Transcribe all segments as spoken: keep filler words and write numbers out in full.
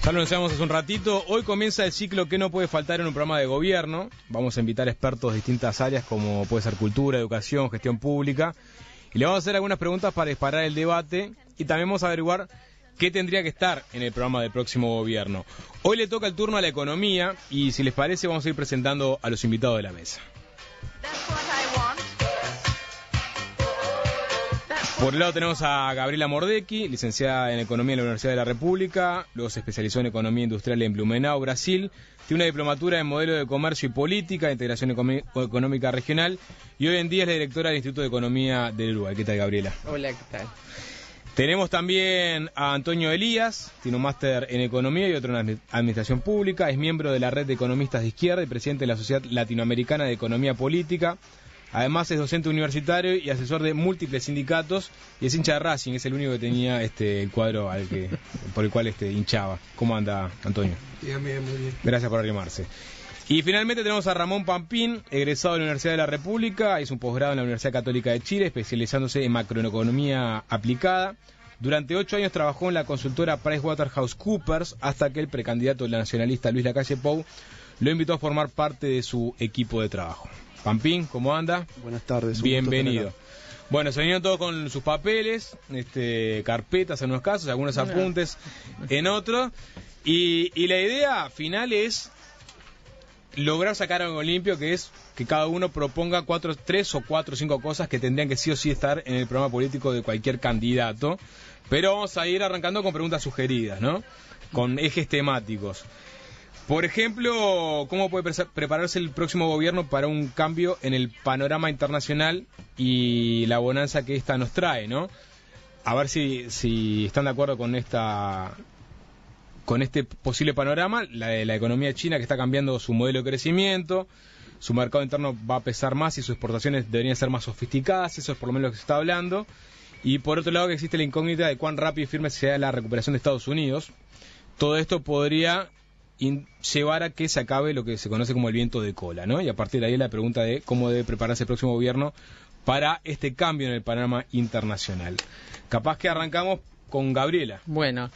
Ya lo anunciamos hace un ratito. Hoy comienza el ciclo que no puede faltar en un programa de gobierno. Vamos a invitar expertos de distintas áreas como puede ser cultura, educación, gestión pública. Y le vamos a hacer algunas preguntas para disparar el debate y también vamos a averiguar qué tendría que estar en el programa del próximo gobierno. Hoy le toca el turno a la economía y si les parece vamos a ir presentando a los invitados de la mesa. Por el lado tenemos a Gabriela Mordecki, licenciada en Economía en la Universidad de la República, luego se especializó en Economía Industrial en Blumenau, Brasil, tiene una diplomatura en Modelo de Comercio y Política, Integración Económica Regional, y hoy en día es la directora del Instituto de Economía del Uruguay. ¿Qué tal, Gabriela? Hola, ¿qué tal? Tenemos también a Antonio Elías, tiene un máster en Economía y otro en Administración Pública, es miembro de la Red de Economistas de Izquierda y presidente de la Sociedad Latinoamericana de Economía Política. Además es docente universitario y asesor de múltiples sindicatos y es hincha de Racing, es el único que tenía este el cuadro al que por el cual este hinchaba. ¿Cómo anda, Antonio? Bien, bien, muy bien. Gracias por arrimarse. Y finalmente tenemos a Ramón Pampín, egresado de la Universidad de la República, hizo un posgrado en la Universidad Católica de Chile, especializándose en macroeconomía aplicada. Durante ocho años trabajó en la consultora PricewaterhouseCoopers hasta que el precandidato nacionalista Luis Lacalle Pou lo invitó a formar parte de su equipo de trabajo. Pampín, ¿cómo anda? Buenas tardes. Bienvenido. Bueno, se vinieron todos con sus papeles, este, carpetas en unos casos, algunos apuntes en otros. Y, y la idea final es lograr sacar algo limpio, que es que cada uno proponga cuatro, tres o cuatro o cinco cosas que tendrían que sí o sí estar en el programa político de cualquier candidato. Pero vamos a ir arrancando con preguntas sugeridas, ¿no? Con ejes temáticos. Por ejemplo, ¿cómo puede pre- prepararse el próximo gobierno para un cambio en el panorama internacional y la bonanza que esta nos trae, ¿no? A ver si, si están de acuerdo con esta con este posible panorama. La, la economía china que está cambiando su modelo de crecimiento, su mercado interno va a pesar más y sus exportaciones deberían ser más sofisticadas, eso es por lo menos lo que se está hablando. Y por otro lado que existe la incógnita de cuán rápido y firme sea la recuperación de Estados Unidos. Todo esto podría llevar a que se acabe lo que se conoce como el viento de cola, ¿no? Y a partir de ahí la pregunta de cómo debe prepararse el próximo gobierno para este cambio en el panorama internacional. Capaz que arrancamos con Gabriela. Bueno,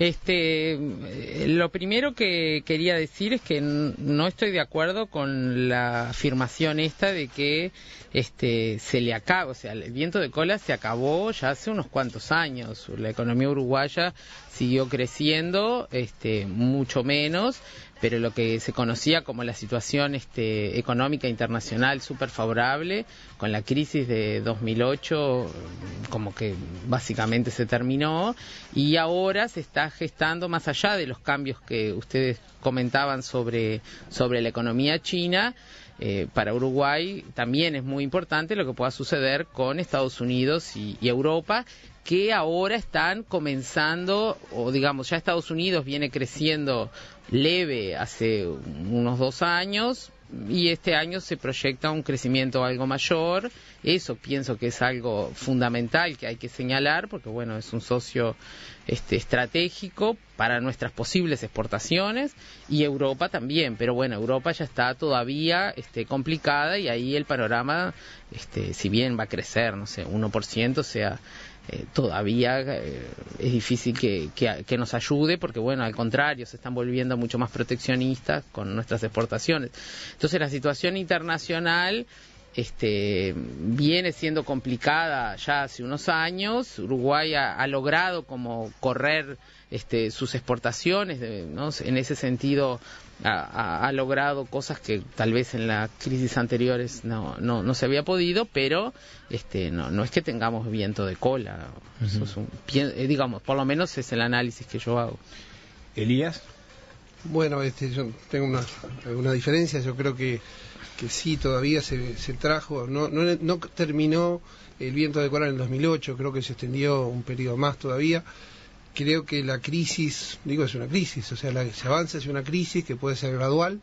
este, lo primero que quería decir es que no estoy de acuerdo con la afirmación esta de que este se le acaba, o sea, el viento de cola se acabó ya hace unos cuantos años. La economía uruguaya siguió creciendo, este, mucho menos, pero lo que se conocía como la situación este, económica internacional súper favorable, con la crisis de dos mil ocho, como que básicamente se terminó, y ahora se está gestando, más allá de los cambios que ustedes comentaban sobre, sobre la economía china, eh, para Uruguay también es muy importante lo que pueda suceder con Estados Unidos y, y Europa, que ahora están comenzando, o digamos, ya Estados Unidos viene creciendo leve hace unos dos años y este año se proyecta un crecimiento algo mayor. Eso pienso que es algo fundamental que hay que señalar porque, bueno, es un socio este, estratégico para nuestras posibles exportaciones y Europa también, pero bueno, Europa ya está todavía este, complicada y ahí el panorama, este, si bien va a crecer, no sé, uno por ciento, o sea, Eh, todavía eh, es difícil que, que, que nos ayude porque, bueno, al contrario, se están volviendo mucho más proteccionistas con nuestras exportaciones. Entonces la situación internacional este, viene siendo complicada ya hace unos años. Uruguay ha, ha logrado como correr este, sus exportaciones, de, ¿no? En ese sentido ha, ha, ha logrado cosas que tal vez en las crisis anteriores no, no, no se había podido, pero este, no, no es que tengamos viento de cola. Uh-huh. Eso es un, digamos, por lo menos es el análisis que yo hago. Elías. Bueno, este, yo tengo una, una diferencia. Yo creo que, que sí, todavía se, se trajo, no, no, no terminó el viento de cola en el dos mil ocho, creo que se extendió un periodo más todavía. Creo que la crisis, digo, es una crisis, o sea, la, se avanza hacia una crisis que puede ser gradual,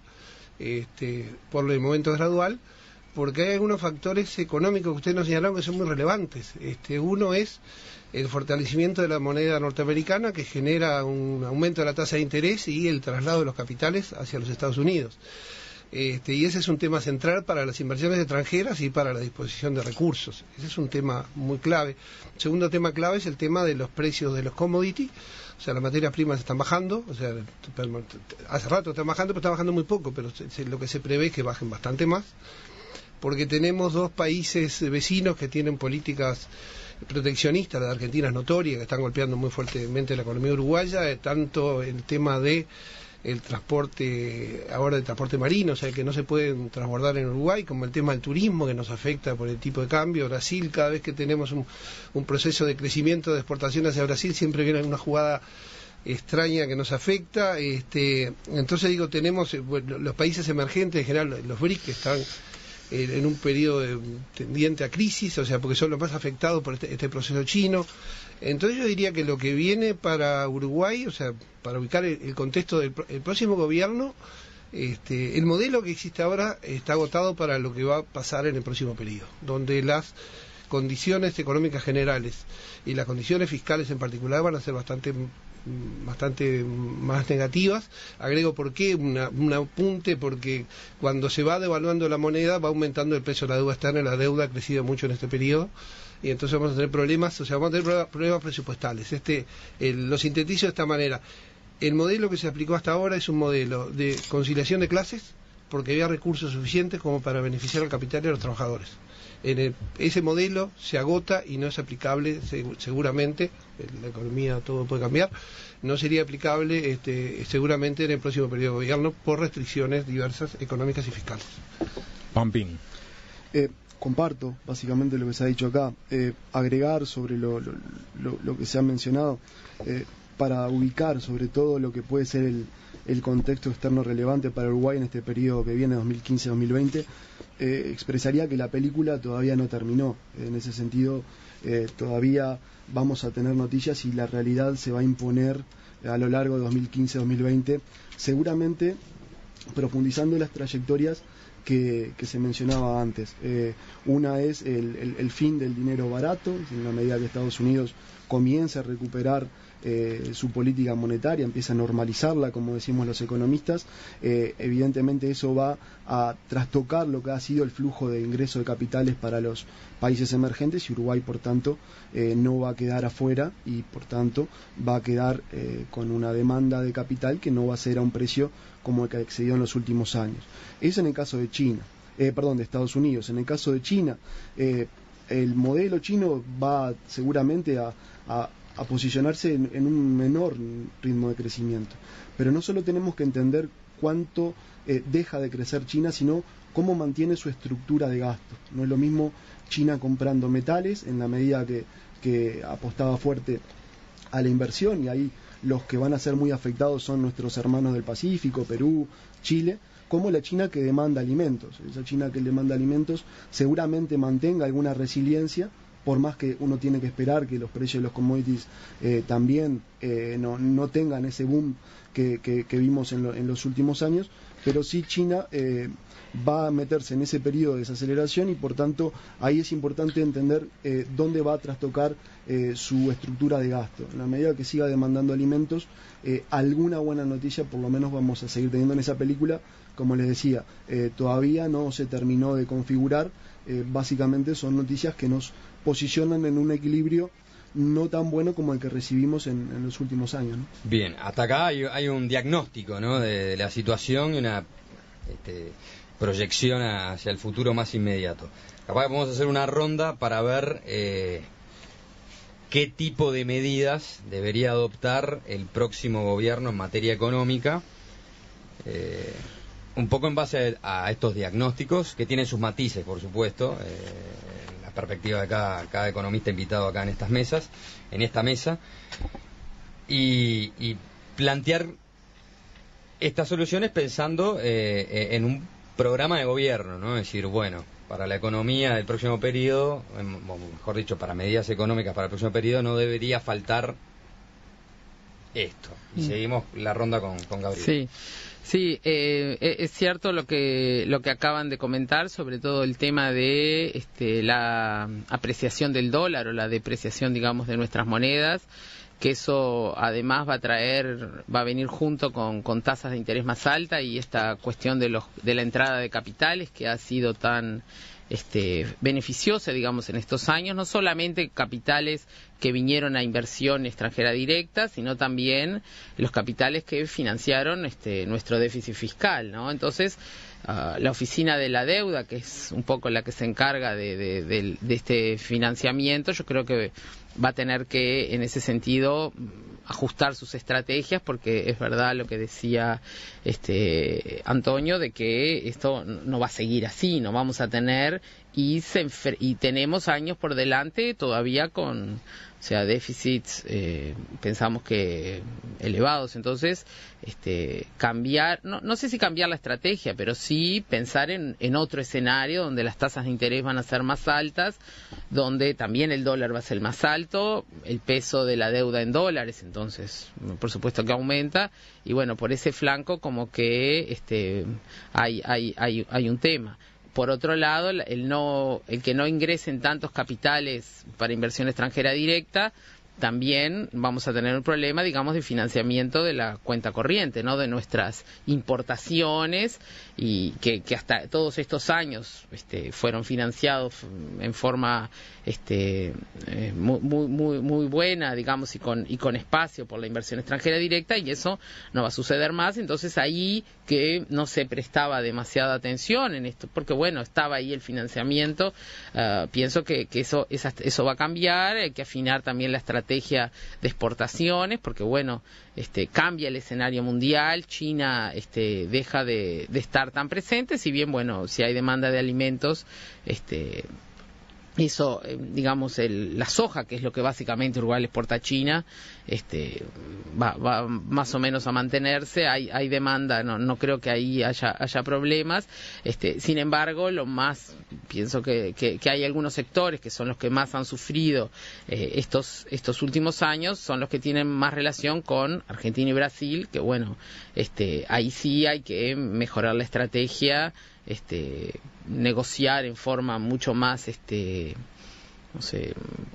este, por el momento es gradual, porque hay algunos factores económicos que ustedes nos señalaron que son muy relevantes. Este, uno es el fortalecimiento de la moneda norteamericana, que genera un aumento de la tasa de interés y el traslado de los capitales hacia los Estados Unidos. Este, y ese es un tema central para las inversiones extranjeras y para la disposición de recursos. Ese es un tema muy clave. El segundo tema clave es el tema de los precios de los commodities. O sea, las materias primas están bajando, o sea, hace rato están bajando, pero están bajando muy poco, pero se, se, lo que se prevé es que bajen bastante más, porque tenemos dos países vecinos que tienen políticas proteccionistas. La de Argentina es notoria, que están golpeando muy fuertemente la economía uruguaya, eh, tanto el tema de el transporte, ahora el transporte marino, o sea, que no se pueden transbordar en Uruguay, como el tema del turismo, que nos afecta por el tipo de cambio. Brasil, cada vez que tenemos un, un proceso de crecimiento de exportación hacia Brasil, siempre viene una jugada extraña que nos afecta. Este, entonces digo, tenemos, bueno, los países emergentes, en general los B R I C, que están en, en un periodo de, tendiente a crisis, o sea, porque son los más afectados por este, este proceso chino. Entonces yo diría que lo que viene para Uruguay, o sea, para ubicar el, el contexto del el próximo gobierno, este, el modelo que existe ahora está agotado para lo que va a pasar en el próximo periodo, donde las condiciones económicas generales y las condiciones fiscales en particular van a ser bastante bastante más negativas. Agrego por qué, una, un apunte, porque cuando se va devaluando la moneda va aumentando el precio de la deuda externa, y la deuda ha crecido mucho en este periodo, y entonces vamos a tener problemas, o sea, vamos a tener problemas, problemas presupuestales. Este, el, lo sintetizo de esta manera. El modelo que se aplicó hasta ahora es un modelo de conciliación de clases, porque había recursos suficientes como para beneficiar al capital y a los trabajadores. En el, ese modelo se agota y no es aplicable, seguramente, en la economía todo puede cambiar, no sería aplicable este, seguramente en el próximo periodo de gobierno por restricciones diversas económicas y fiscales. Pampín. Eh, comparto básicamente lo que se ha dicho acá. Eh, agregar sobre lo, lo, lo, lo que se ha mencionado, eh, para ubicar sobre todo lo que puede ser el, el contexto externo relevante para Uruguay en este periodo que viene, dos mil quince a dos mil veinte, eh, expresaría que la película todavía no terminó. En ese sentido, eh, todavía vamos a tener noticias y la realidad se va a imponer a lo largo de dos mil quince a dos mil veinte, seguramente profundizando en las trayectorias que, que se mencionaba antes. Eh, una es el, el, el fin del dinero barato, en la medida que Estados Unidos comienza a recuperar eh, su política monetaria, empieza a normalizarla, como decimos los economistas. Eh, evidentemente eso va a trastocar lo que ha sido el flujo de ingreso de capitales para los países emergentes, y Uruguay, por tanto, eh, no va a quedar afuera, y por tanto va a quedar eh, con una demanda de capital que no va a ser a un precio como el que excedió en los últimos años. Eso en el caso de China, eh, perdón, de Estados Unidos. En el caso de China, eh, el modelo chino va seguramente a, a, a posicionarse en, en un menor ritmo de crecimiento. Pero no solo tenemos que entender cuánto eh, deja de crecer China, sino cómo mantiene su estructura de gasto. No es lo mismo China comprando metales, en la medida que, que apostaba fuerte a la inversión, y ahí los que van a ser muy afectados son nuestros hermanos del Pacífico, Perú, Chile, como la China que demanda alimentos. Esa China que demanda alimentos seguramente mantenga alguna resiliencia, por más que uno tiene que esperar que los precios de los commodities eh, también eh, no, no tengan ese boom que, que, que vimos en, lo, en los últimos años, pero sí China eh, va a meterse en ese periodo de desaceleración, y por tanto ahí es importante entender eh, dónde va a trastocar eh, su estructura de gasto. En la medida que siga demandando alimentos, eh, alguna buena noticia por lo menos vamos a seguir teniendo en esa película. Como les decía, eh, todavía no se terminó de configurar. Eh, básicamente son noticias que nos posicionan en un equilibrio no tan bueno como el que recibimos en, en los últimos años, ¿no? Bien, hasta acá hay, hay un diagnóstico, ¿no?, de, de la situación y una este, proyección hacia el futuro más inmediato. Capaz que vamos a hacer una ronda para ver eh, qué tipo de medidas debería adoptar el próximo gobierno en materia económica, eh, un poco en base a, a estos diagnósticos, que tienen sus matices, por supuesto, eh, en la perspectiva de cada, cada economista invitado acá en estas mesas, en esta mesa, y, y plantear estas soluciones pensando eh, en un programa de gobierno, ¿no? Es decir, bueno, para la economía del próximo periodo, mejor dicho, para medidas económicas para el próximo periodo, no debería faltar esto. Y mm. seguimos la ronda con, con Gabriel. Sí. Sí, eh, es cierto lo que lo que acaban de comentar, sobre todo el tema de este, la apreciación del dólar o la depreciación, digamos, de nuestras monedas. que eso además va a traer, va a venir junto con, con tasas de interés más altas y esta cuestión de los de la entrada de capitales que ha sido tan este, beneficiosa, digamos, en estos años, no solamente capitales que vinieron a inversión extranjera directa, sino también los capitales que financiaron este, nuestro déficit fiscal, ¿no? Entonces, uh, la oficina de la deuda, que es un poco la que se encarga de, de, de, de este financiamiento, yo creo que va a tener que, en ese sentido, ajustar sus estrategias, porque es verdad lo que decía este Antonio, de que esto no va a seguir así, no vamos a tener, y, se, y tenemos años por delante todavía con, o sea, déficits, eh, pensamos que elevados. Entonces, este, cambiar, no, no sé si cambiar la estrategia, pero sí pensar en, en otro escenario donde las tasas de interés van a ser más altas, donde también el dólar va a ser más alto, el peso de la deuda en dólares, entonces, por supuesto que aumenta, y bueno, por ese flanco como que este, hay, hay, hay, hay un tema. Por otro lado, el, no, el que no ingresen tantos capitales para inversión extranjera directa, también vamos a tener un problema, digamos, de financiamiento de la cuenta corriente, ¿no? De nuestras importaciones, y que, que hasta todos estos años este, fueron financiados en forma este, eh, muy, muy, muy buena, digamos, y con, y con espacio por la inversión extranjera directa, y eso no va a suceder más. Entonces ahí que no se prestaba demasiada atención en esto, porque bueno, estaba ahí el financiamiento, uh, pienso que, que eso, esa, eso va a cambiar, hay que afinar también la estrategia de exportaciones, porque bueno, este, cambia el escenario mundial, China este, deja de, de estar tan presente, si bien bueno, si hay demanda de alimentos, este eso, eh, digamos, el, la soja, que es lo que básicamente Uruguay exporta a China, este, va, va más o menos a mantenerse, hay, hay demanda, no, no creo que ahí haya, haya problemas. Este, sin embargo, lo más, pienso que, que, que hay algunos sectores que son los que más han sufrido eh, estos, estos últimos años, son los que tienen más relación con Argentina y Brasil, que bueno, este, ahí sí hay que mejorar la estrategia, este, negociar en forma mucho más este, no sé,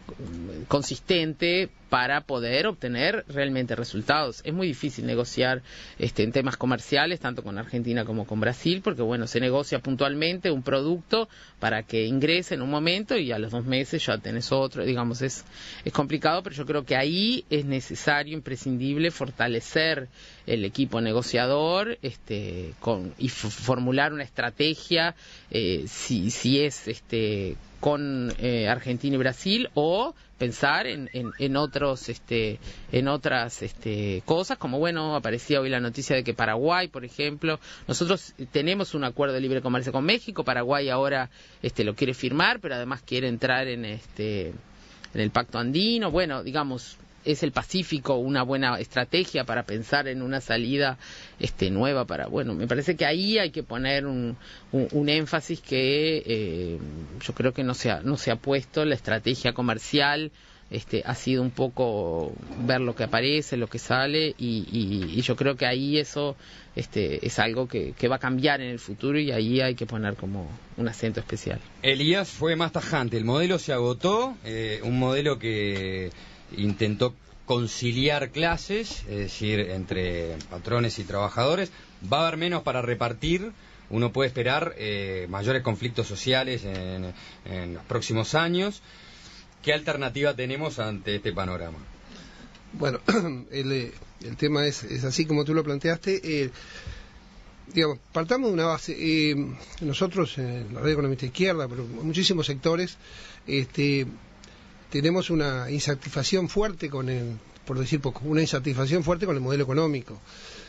consistente para poder obtener realmente resultados. Es muy difícil negociar este, en temas comerciales, tanto con Argentina como con Brasil, porque bueno, se negocia puntualmente un producto para que ingrese en un momento y a los dos meses ya tenés otro, digamos, es, es complicado, pero yo creo que ahí es necesario, imprescindible, fortalecer el equipo negociador este, con, y f formular una estrategia, eh, si, si es este, con eh, Argentina y Brasil, o pensar en, en, en otros este en otras este cosas, como bueno, aparecía hoy la noticia de que Paraguay, por ejemplo, nosotros tenemos un acuerdo de libre comercio con México, Paraguay ahora este lo quiere firmar, pero además quiere entrar en este en el Pacto Andino. Bueno, digamos, es el Pacífico una buena estrategia para pensar en una salida este nueva para, bueno, me parece que ahí hay que poner un, un, un énfasis que eh, yo creo que no se ha, no se ha puesto. La estrategia comercial este ha sido un poco ver lo que aparece, lo que sale, y, y, y yo creo que ahí eso este es algo que, que va a cambiar en el futuro, y ahí hay que poner como un acento especial. Elías fue más tajante, el modelo se agotó, eh, un modelo que intentó conciliar clases, es decir, entre patrones y trabajadores. Va a haber menos para repartir, uno puede esperar eh, mayores conflictos sociales en, en los próximos años. ¿Qué alternativa tenemos ante este panorama? Bueno, el, el tema es, es así como tú lo planteaste. Eh, digamos, partamos de una base. Eh, nosotros, en la Red Economista Izquierda, pero en muchísimos sectores, este tenemos una insatisfacción fuerte con el, por decir poco, una insatisfacción fuerte con el modelo económico,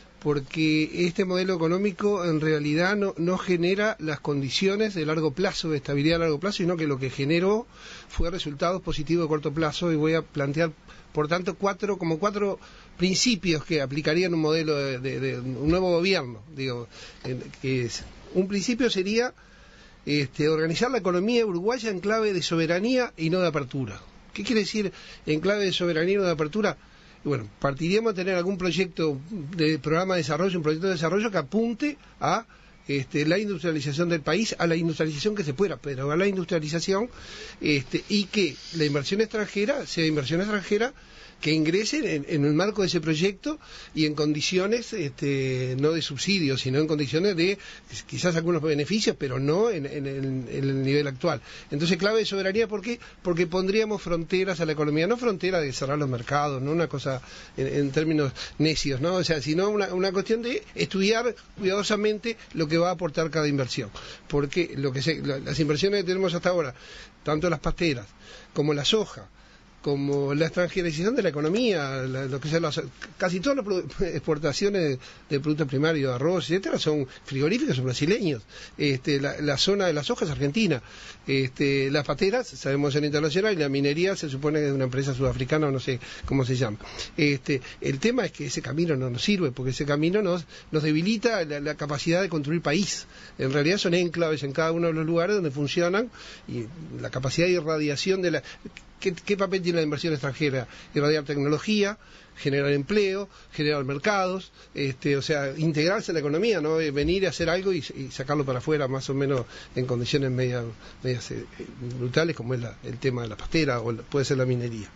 porque este modelo económico en realidad no, no genera las condiciones de largo plazo, de estabilidad a largo plazo, sino que lo que generó fue resultados positivos de corto plazo, y voy a plantear, por tanto, cuatro como cuatro principios que aplicarían un modelo de, de, de un nuevo gobierno. Digo, que es, un principio sería Este, organizar la economía uruguaya en clave de soberanía y no de apertura. ¿Qué quiere decir en clave de soberanía y no de apertura? Bueno, partiríamos a tener algún proyecto de programa de desarrollo, un proyecto de desarrollo que apunte a este, la industrialización del país, a la industrialización que se pueda, pero a la industrialización, este, y que la inversión extranjera sea inversión extranjera que ingresen en, en el marco de ese proyecto y en condiciones este, no de subsidios, sino en condiciones de quizás algunos beneficios, pero no en, en, en, en el nivel actual. Entonces, clave de soberanía, ¿por qué? Porque pondríamos fronteras a la economía, no frontera de cerrar los mercados, no una cosa en, en términos necios, ¿no? O sea, sino una, una cuestión de estudiar cuidadosamente lo que va a aportar cada inversión. Porque lo que se, las inversiones que tenemos hasta ahora, tanto las pasteras como la soja, como la extranjerización de la economía, la, lo que sea, las, casi todas las exportaciones de, de productos primarios, arroz, etcétera, son frigoríficos, son brasileños. Este, la, la zona de las hojas es argentina. Este, las pateras, sabemos en internacional, y la minería se supone que es de una empresa sudafricana o no sé cómo se llama. Este, el tema es que ese camino no nos sirve, porque ese camino nos, nos debilita la, la capacidad de construir país. En realidad son enclaves en cada uno de los lugares donde funcionan, y la capacidad de irradiación de la... ¿Qué, ¿Qué papel tiene la inversión extranjera? Irradiar tecnología, generar empleo, generar mercados, este, o sea, integrarse en la economía, ¿no? Venir a hacer algo y, y sacarlo para afuera, más o menos en condiciones medias, medias eh, brutales, como es la, el tema de la pastera o la, puede ser la minería.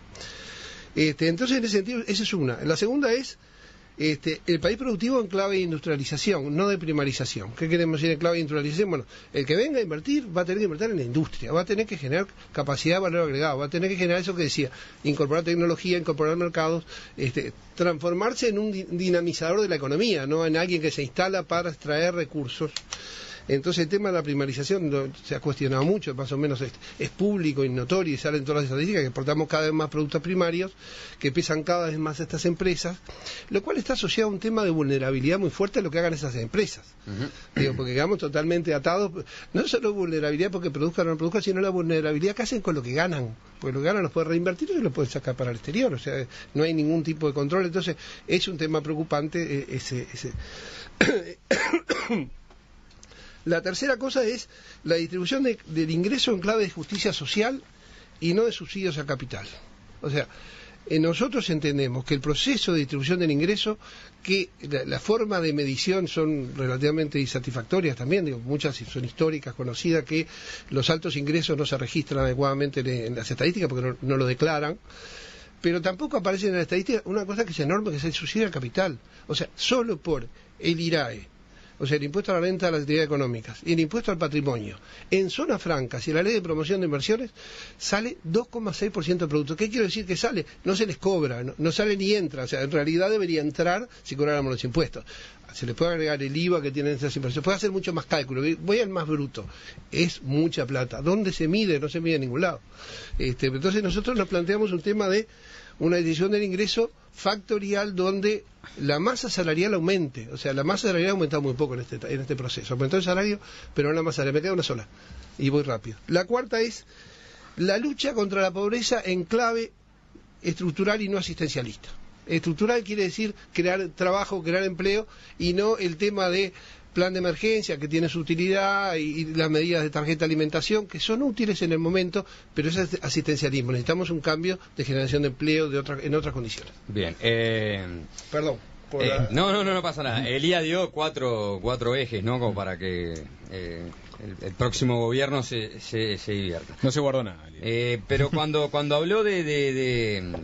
Este, entonces, en ese sentido, esa es una. La segunda es Este, el país productivo en clave de industrialización, no de primarización. ¿Qué queremos decir en clave de industrialización? Bueno, el que venga a invertir va a tener que invertir en la industria, va a tener que generar capacidad de valor agregado, va a tener que generar eso que decía, incorporar tecnología, incorporar mercados, este, transformarse en un dinamizador de la economía, no en alguien que se instala para extraer recursos. Entonces el tema de la primarización no, se ha cuestionado mucho, más o menos es, es público y notorio, y salen todas las estadísticas que exportamos cada vez más productos primarios, que pesan cada vez más estas empresas, lo cual está asociado a un tema de vulnerabilidad muy fuerte a lo que hagan esas empresas. Uh-huh. Digo, porque quedamos totalmente atados, no solo vulnerabilidad porque produzcan o no produzcan, sino la vulnerabilidad que hacen con lo que ganan, porque lo que ganan los pueden reinvertir y los pueden sacar para el exterior, o sea, no hay ningún tipo de control. Entonces es un tema preocupante ese... ese La tercera cosa es la distribución de, del ingreso en clave de justicia social y no de subsidios al capital. O sea, eh, nosotros entendemos que el proceso de distribución del ingreso, que la, la forma de medición son relativamente insatisfactorias también, digo, muchas son históricas, conocidas, que los altos ingresos no se registran adecuadamente en, en las estadísticas porque no, no lo declaran. Pero tampoco aparece en la estadística una cosa que es enorme, que es el subsidio al capital. O sea, solo por el I R A E, o sea, el impuesto a la renta de las actividades económicas y el impuesto al patrimonio, en zonas francas y la ley de promoción de inversiones, sale dos coma seis por ciento del producto. ¿Qué quiero decir que sale? No se les cobra, no, no sale ni entra. O sea, en realidad debería entrar si cobráramos los impuestos. Se les puede agregar el I V A que tienen esas inversiones. Puede hacer mucho más cálculo. Voy al más bruto. Es mucha plata. ¿Dónde se mide? No se mide en ningún lado. Este, entonces nosotros nos planteamos un tema de una decisión del ingreso factorial donde la masa salarial aumente. O sea, la masa salarial ha aumentado muy poco en este, en este proceso. Aumentó el salario, pero no la masa salarial. Me queda una sola. Y voy rápido. La cuarta es la lucha contra la pobreza en clave estructural y no asistencialista. Estructural quiere decir crear trabajo, crear empleo, y no el tema de plan de emergencia que tiene su utilidad y, y las medidas de tarjeta de alimentación que son útiles en el momento, pero eso es asistencialismo. Necesitamos un cambio de generación de empleo de otra, en otras condiciones. Bien. Eh, Perdón. Eh, la... No, no, no, no pasa nada. Elía dio cuatro, cuatro ejes, ¿no? Como para que eh, el, el próximo gobierno se, se, se divierta. No se guardó nada. Eh, pero cuando, cuando habló de... de, de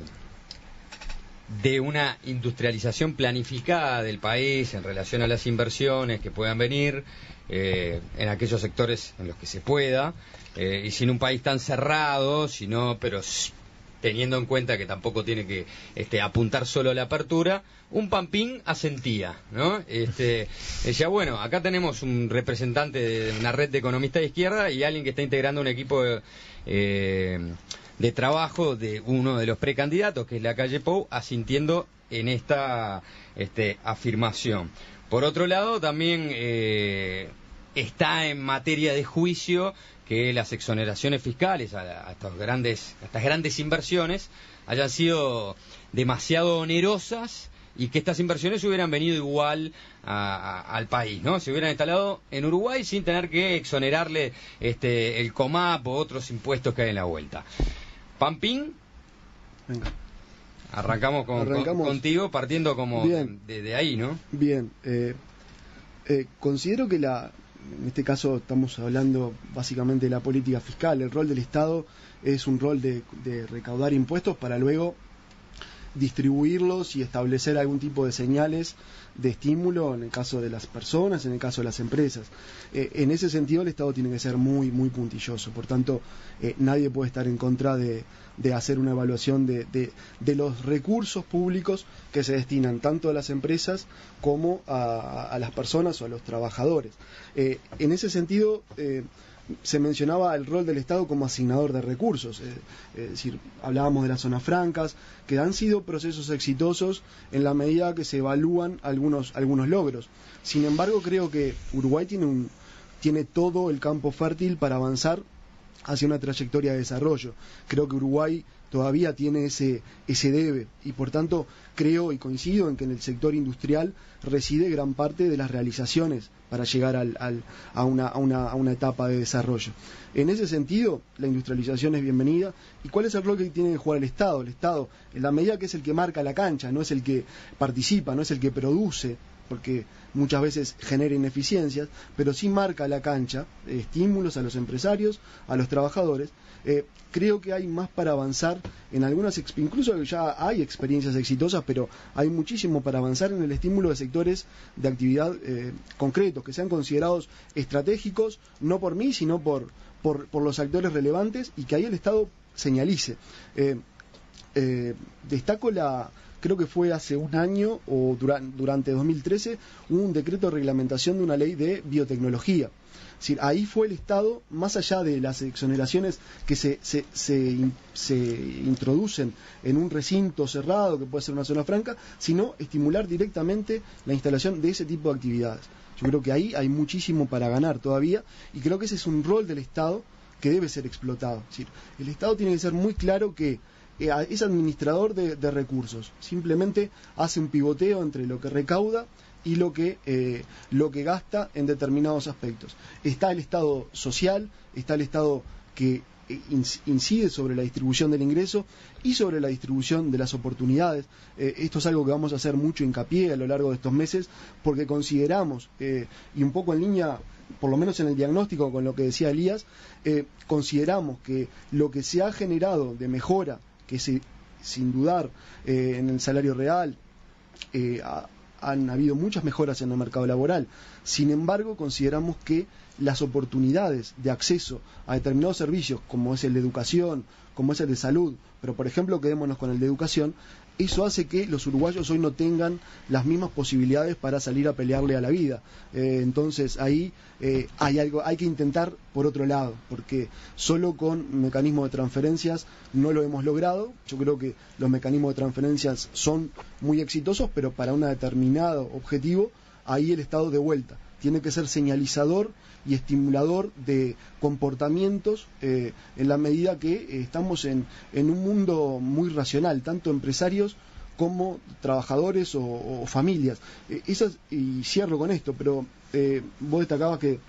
de una industrialización planificada del país en relación a las inversiones que puedan venir eh, en aquellos sectores en los que se pueda, eh, y sin un país tan cerrado, sino, pero teniendo en cuenta que tampoco tiene que este, apuntar solo a la apertura, un Pampín asentía, ¿no? Este, decía, bueno, acá tenemos un representante de una red de economistas de izquierda y alguien que está integrando un equipo de... Eh, de trabajo de uno de los precandidatos, que es Lacalle Pou, asintiendo en esta este, afirmación. Por otro lado, también eh, está en materia de juicio que las exoneraciones fiscales a, a, estos grandes, a estas grandes inversiones hayan sido demasiado onerosas y que estas inversiones hubieran venido igual a, a, al país, ¿no? Se hubieran instalado en Uruguay sin tener que exonerarle este, el COMAP o otros impuestos que hay en la vuelta. Pampín, venga. Arrancamos, con, Arrancamos con, contigo partiendo como bien, de, de ahí, ¿no? Bien, eh, eh, considero que la, en este caso estamos hablando básicamente de la política fiscal. El rol del Estado es un rol de, de recaudar impuestos para luego distribuirlos y establecer algún tipo de señales de estímulo en el caso de las personas, en el caso de las empresas. Eh, en ese sentido el Estado tiene que ser muy, muy puntilloso, por tanto eh, nadie puede estar en contra de, de hacer una evaluación de, de, de los recursos públicos que se destinan tanto a las empresas como a, a las personas o a los trabajadores. Eh, en ese sentido, eh, se mencionaba el rol del Estado como asignador de recursos, eh, es decir, hablábamos de las zonas francas, que han sido procesos exitosos en la medida que se evalúan algunos, algunos logros. Sin embargo, creo que Uruguay tiene, un, tiene todo el campo fértil para avanzar hacia una trayectoria de desarrollo. Creo que Uruguay todavía tiene ese, ese debe y por tanto creo y coincido en que en el sector industrial reside gran parte de las realizaciones para llegar al, al, a, una, a, una, a una etapa de desarrollo. En ese sentido, la industrialización es bienvenida. ¿Y cuál es el rol que tiene que jugar el Estado? El Estado, en la medida que es el que marca la cancha, no es el que participa, no es el que produce, porque muchas veces genera ineficiencias, pero sí marca la cancha, eh, estímulos a los empresarios, a los trabajadores. Eh, creo que hay más para avanzar en algunas, incluso ya hay experiencias exitosas, pero hay muchísimo para avanzar en el estímulo de sectores de actividad eh, concretos, que sean considerados estratégicos, no por mí, sino por, por, por los actores relevantes, y que ahí el Estado señalice. Eh, eh, destaco la... Creo que fue hace un año o durante, durante dos mil trece hubo un decreto de reglamentación de una ley de biotecnología. Es decir, ahí fue el Estado, más allá de las exoneraciones que se, se, se, se introducen en un recinto cerrado, que puede ser una zona franca, sino estimular directamente la instalación de ese tipo de actividades. Yo creo que ahí hay muchísimo para ganar todavía y creo que ese es un rol del Estado que debe ser explotado. Es decir, el Estado tiene que ser muy claro que es administrador de, de recursos, simplemente hace un pivoteo entre lo que recauda y lo que, eh, lo que gasta en determinados aspectos. Está el Estado social, está el Estado que incide sobre la distribución del ingreso y sobre la distribución de las oportunidades. Eh, esto es algo que vamos a hacer mucho hincapié a lo largo de estos meses, porque consideramos, eh, y un poco en línea, por lo menos en el diagnóstico con lo que decía Elías, eh, consideramos que lo que se ha generado de mejora, que se, sin dudar eh, en el salario real, eh, ha, han habido muchas mejoras en el mercado laboral. Sin embargo, consideramos que las oportunidades de acceso a determinados servicios, como es el de educación, como es el de salud, pero por ejemplo quedémonos con el de educación, eso hace que los uruguayos hoy no tengan las mismas posibilidades para salir a pelearle a la vida. Eh, entonces ahí eh, hay algo, hay que intentar por otro lado, porque solo con mecanismos de transferencias no lo hemos logrado. Yo creo que los mecanismos de transferencias son muy exitosos, pero para un determinado objetivo, ahí el Estado de vuelta tiene que ser señalizador y estimulador de comportamientos eh, en la medida que eh, estamos en, en un mundo muy racional, tanto empresarios como trabajadores o, o familias. Eh, esas, y cierro con esto, pero eh, vos destacabas que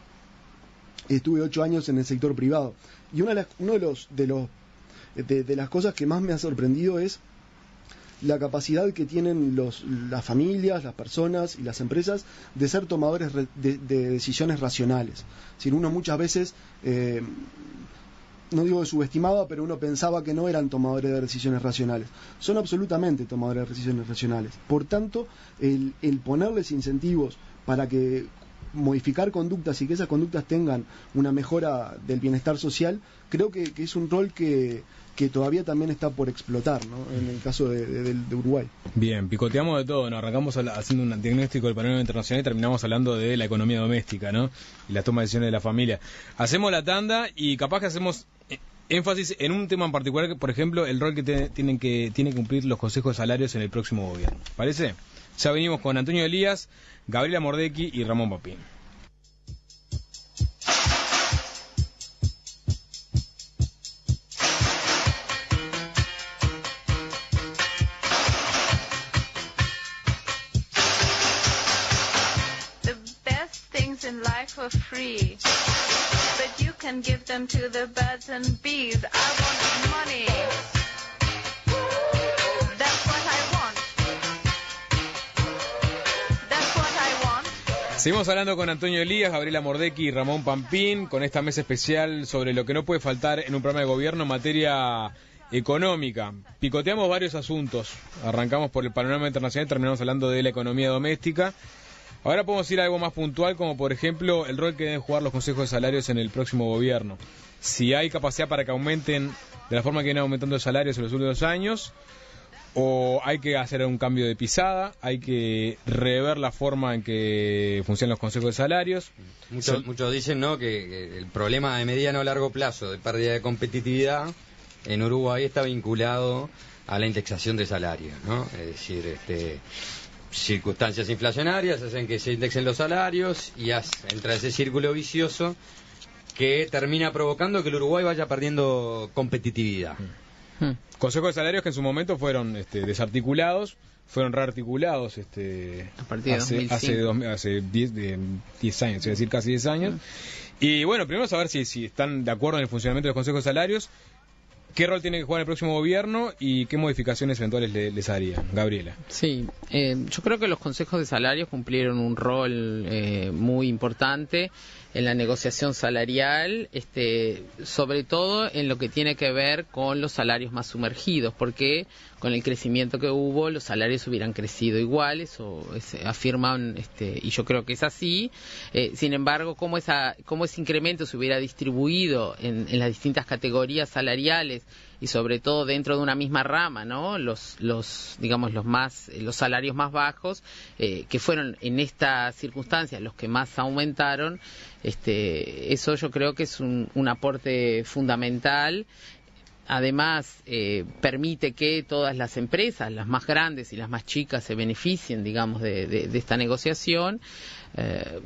estuve ocho años en el sector privado, y una de las, uno de, los, de, los, de, de las cosas que más me ha sorprendido es la capacidad que tienen los, las familias, las personas y las empresas de ser tomadores de, de decisiones racionales. Es decir, uno muchas veces, eh, no digo que subestimaba, pero uno pensaba que no eran tomadores de decisiones racionales. Son absolutamente tomadores de decisiones racionales. Por tanto, el, el ponerles incentivos para que modificar conductas y que esas conductas tengan una mejora del bienestar social, creo que, que es un rol que, que todavía también está por explotar, ¿no? En el caso de, de, de Uruguay. Bien, picoteamos de todo, nos arrancamos haciendo un diagnóstico del panorama internacional y terminamos hablando de la economía doméstica, ¿no? Y las tomas de decisiones de la familia. Hacemos la tanda y capaz que hacemos énfasis en un tema en particular, por ejemplo, el rol que te, tienen que tienen que cumplir los consejos de salarios en el próximo gobierno. ¿Parece? Ya venimos con Antonio Elías, Gabriela Mordecki y Ramón Papín. For free, but you can give them to the birds and bees. I want money. That's what I want. That's what I want. Seguimos hablando con Antonio Elías, Gabriela Mordecki y Ramón Pampín con esta mesa especial sobre lo que no puede faltar en un programa de gobierno en materia económica. Picoteamos varios asuntos. Arrancamos por el panorama internacional y terminamos hablando de la economía doméstica. Ahora podemos ir a algo más puntual, como por ejemplo el rol que deben jugar los consejos de salarios en el próximo gobierno. Si hay capacidad para que aumenten de la forma que vienen aumentando los salarios en los últimos años, o hay que hacer un cambio de pisada, hay que rever la forma en que funcionan los consejos de salarios. Muchos, Son... muchos dicen, ¿no?, que, que el problema de mediano a largo plazo de pérdida de competitividad en Uruguay está vinculado a la indexación de salarios, ¿no? Es decir, este, circunstancias inflacionarias hacen que se indexen los salarios y hace, entra ese círculo vicioso que termina provocando que el Uruguay vaya perdiendo competitividad. Hmm. Consejos de salarios que en su momento fueron este, desarticulados, fueron rearticulados este, a partir de hace, hace, dos, hace diez, de, diez años, es decir, casi diez años. Hmm. Y bueno, primero saber si, si están de acuerdo en el funcionamiento de los consejos de salarios, qué rol tiene que jugar el próximo gobierno y qué modificaciones eventuales le, les haría. Gabriela. Sí, eh, yo creo que los consejos de salarios cumplieron un rol eh, muy importante en la negociación salarial, este, sobre todo en lo que tiene que ver con los salarios más sumergidos, porque con el crecimiento que hubo los salarios hubieran crecido iguales, o es, afirman, este, y yo creo que es así. Eh, sin embargo, cómo, esa, cómo ese incremento se hubiera distribuido en, en las distintas categorías salariales y sobre todo dentro de una misma rama, ¿no? Los, los digamos, los más, los salarios más bajos, eh, que fueron en estas circunstancias los que más aumentaron. Este, eso yo creo que es un, un aporte fundamental. Además, eh, permite que todas las empresas, las más grandes y las más chicas, se beneficien, digamos, de, de, de esta negociación. Eh,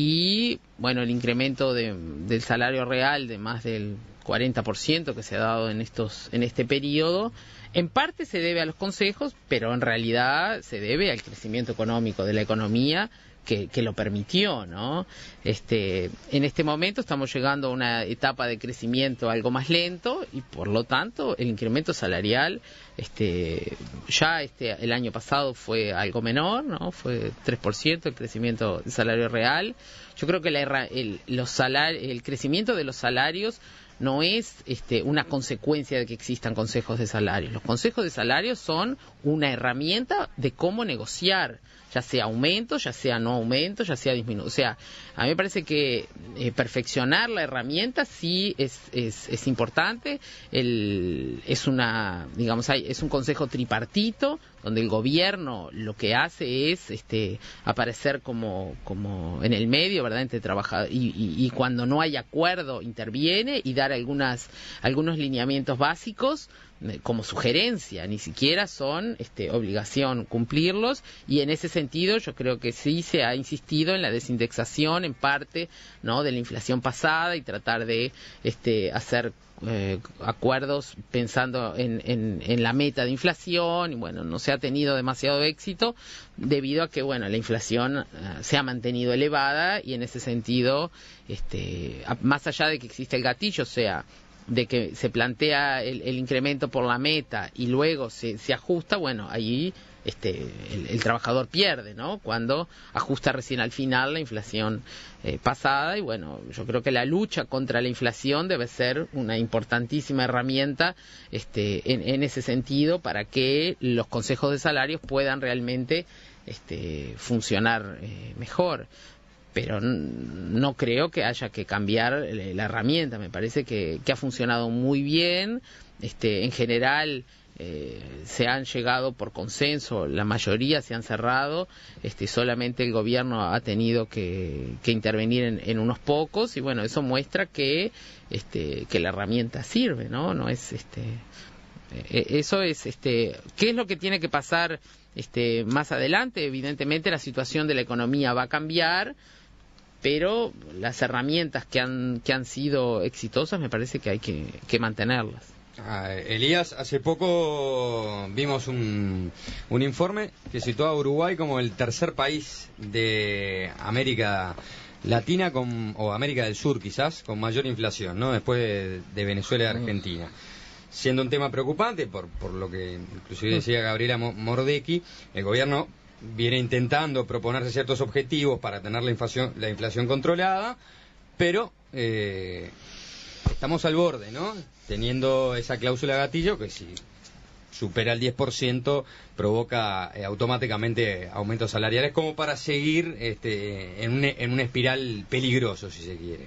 y, bueno, el incremento de, del salario real de más del cuarenta por ciento que se ha dado en estos en este periodo, en parte se debe a los consejos, pero en realidad se debe al crecimiento económico de la economía que, que lo permitió, ¿no? Este, en este momento estamos llegando a una etapa de crecimiento algo más lento y por lo tanto el incremento salarial este, ya este el año pasado fue algo menor, ¿no? Fue tres por ciento el crecimiento del salario real. Yo creo que la, el, los salar, el crecimiento de los salarios no es este, una consecuencia de que existan consejos de salarios. Los consejos de salarios son una herramienta de cómo negociar, ya sea aumento, ya sea no aumento, ya sea disminución. O sea, a mí me parece que eh, perfeccionar la herramienta sí es, es, es importante. El, es una, digamos, hay, es un consejo tripartito donde el gobierno lo que hace es este, aparecer como, como en el medio, ¿verdad?, entre trabajadores, y, y, y cuando no hay acuerdo interviene y dar algunas algunos lineamientos básicos como sugerencia, ni siquiera son este, obligación cumplirlos, y en ese sentido yo creo que sí se ha insistido en la desindexación en parte, ¿no?, de la inflación pasada y tratar de este, hacer eh, acuerdos pensando en, en, en la meta de inflación, y bueno, no se ha tenido demasiado éxito debido a que bueno, la inflación uh, se ha mantenido elevada, y en ese sentido este, a, más allá de que existe el gatillo, o sea, de que se plantea el, el incremento por la meta y luego se, se ajusta, bueno, ahí este, el, el trabajador pierde, ¿no?, cuando ajusta recién al final la inflación eh, pasada. Y bueno, yo creo que la lucha contra la inflación debe ser una importantísima herramienta este, en, en ese sentido, para que los consejos de salarios puedan realmente este, funcionar eh, mejor. Pero no creo que haya que cambiar la herramienta. Me parece que, que ha funcionado muy bien. Este, en general eh, se han llegado por consenso, la mayoría se han cerrado. Este, solamente el gobierno ha tenido que, que intervenir en, en unos pocos, y bueno, eso muestra que este, que la herramienta sirve, ¿no? No es este eh, eso es este ¿qué es lo que tiene que pasar este más adelante? Evidentemente la situación de la economía va a cambiar, pero las herramientas que han que han sido exitosas me parece que hay que, que mantenerlas. Ah, Elías, hace poco vimos un, un informe que situó a Uruguay como el tercer país de América Latina con, o América del Sur quizás con mayor inflación, ¿no?, después de, de Venezuela y Argentina. Siendo un tema preocupante por, por lo que inclusive decía Gabriela Mordecki, el gobierno viene intentando proponerse ciertos objetivos para tener la inflación, la inflación controlada, pero eh, estamos al borde, ¿no? Teniendo esa cláusula gatillo que si supera el diez por ciento provoca eh, automáticamente aumentos salariales como para seguir este, en, un, en una espiral peligroso, si se quiere.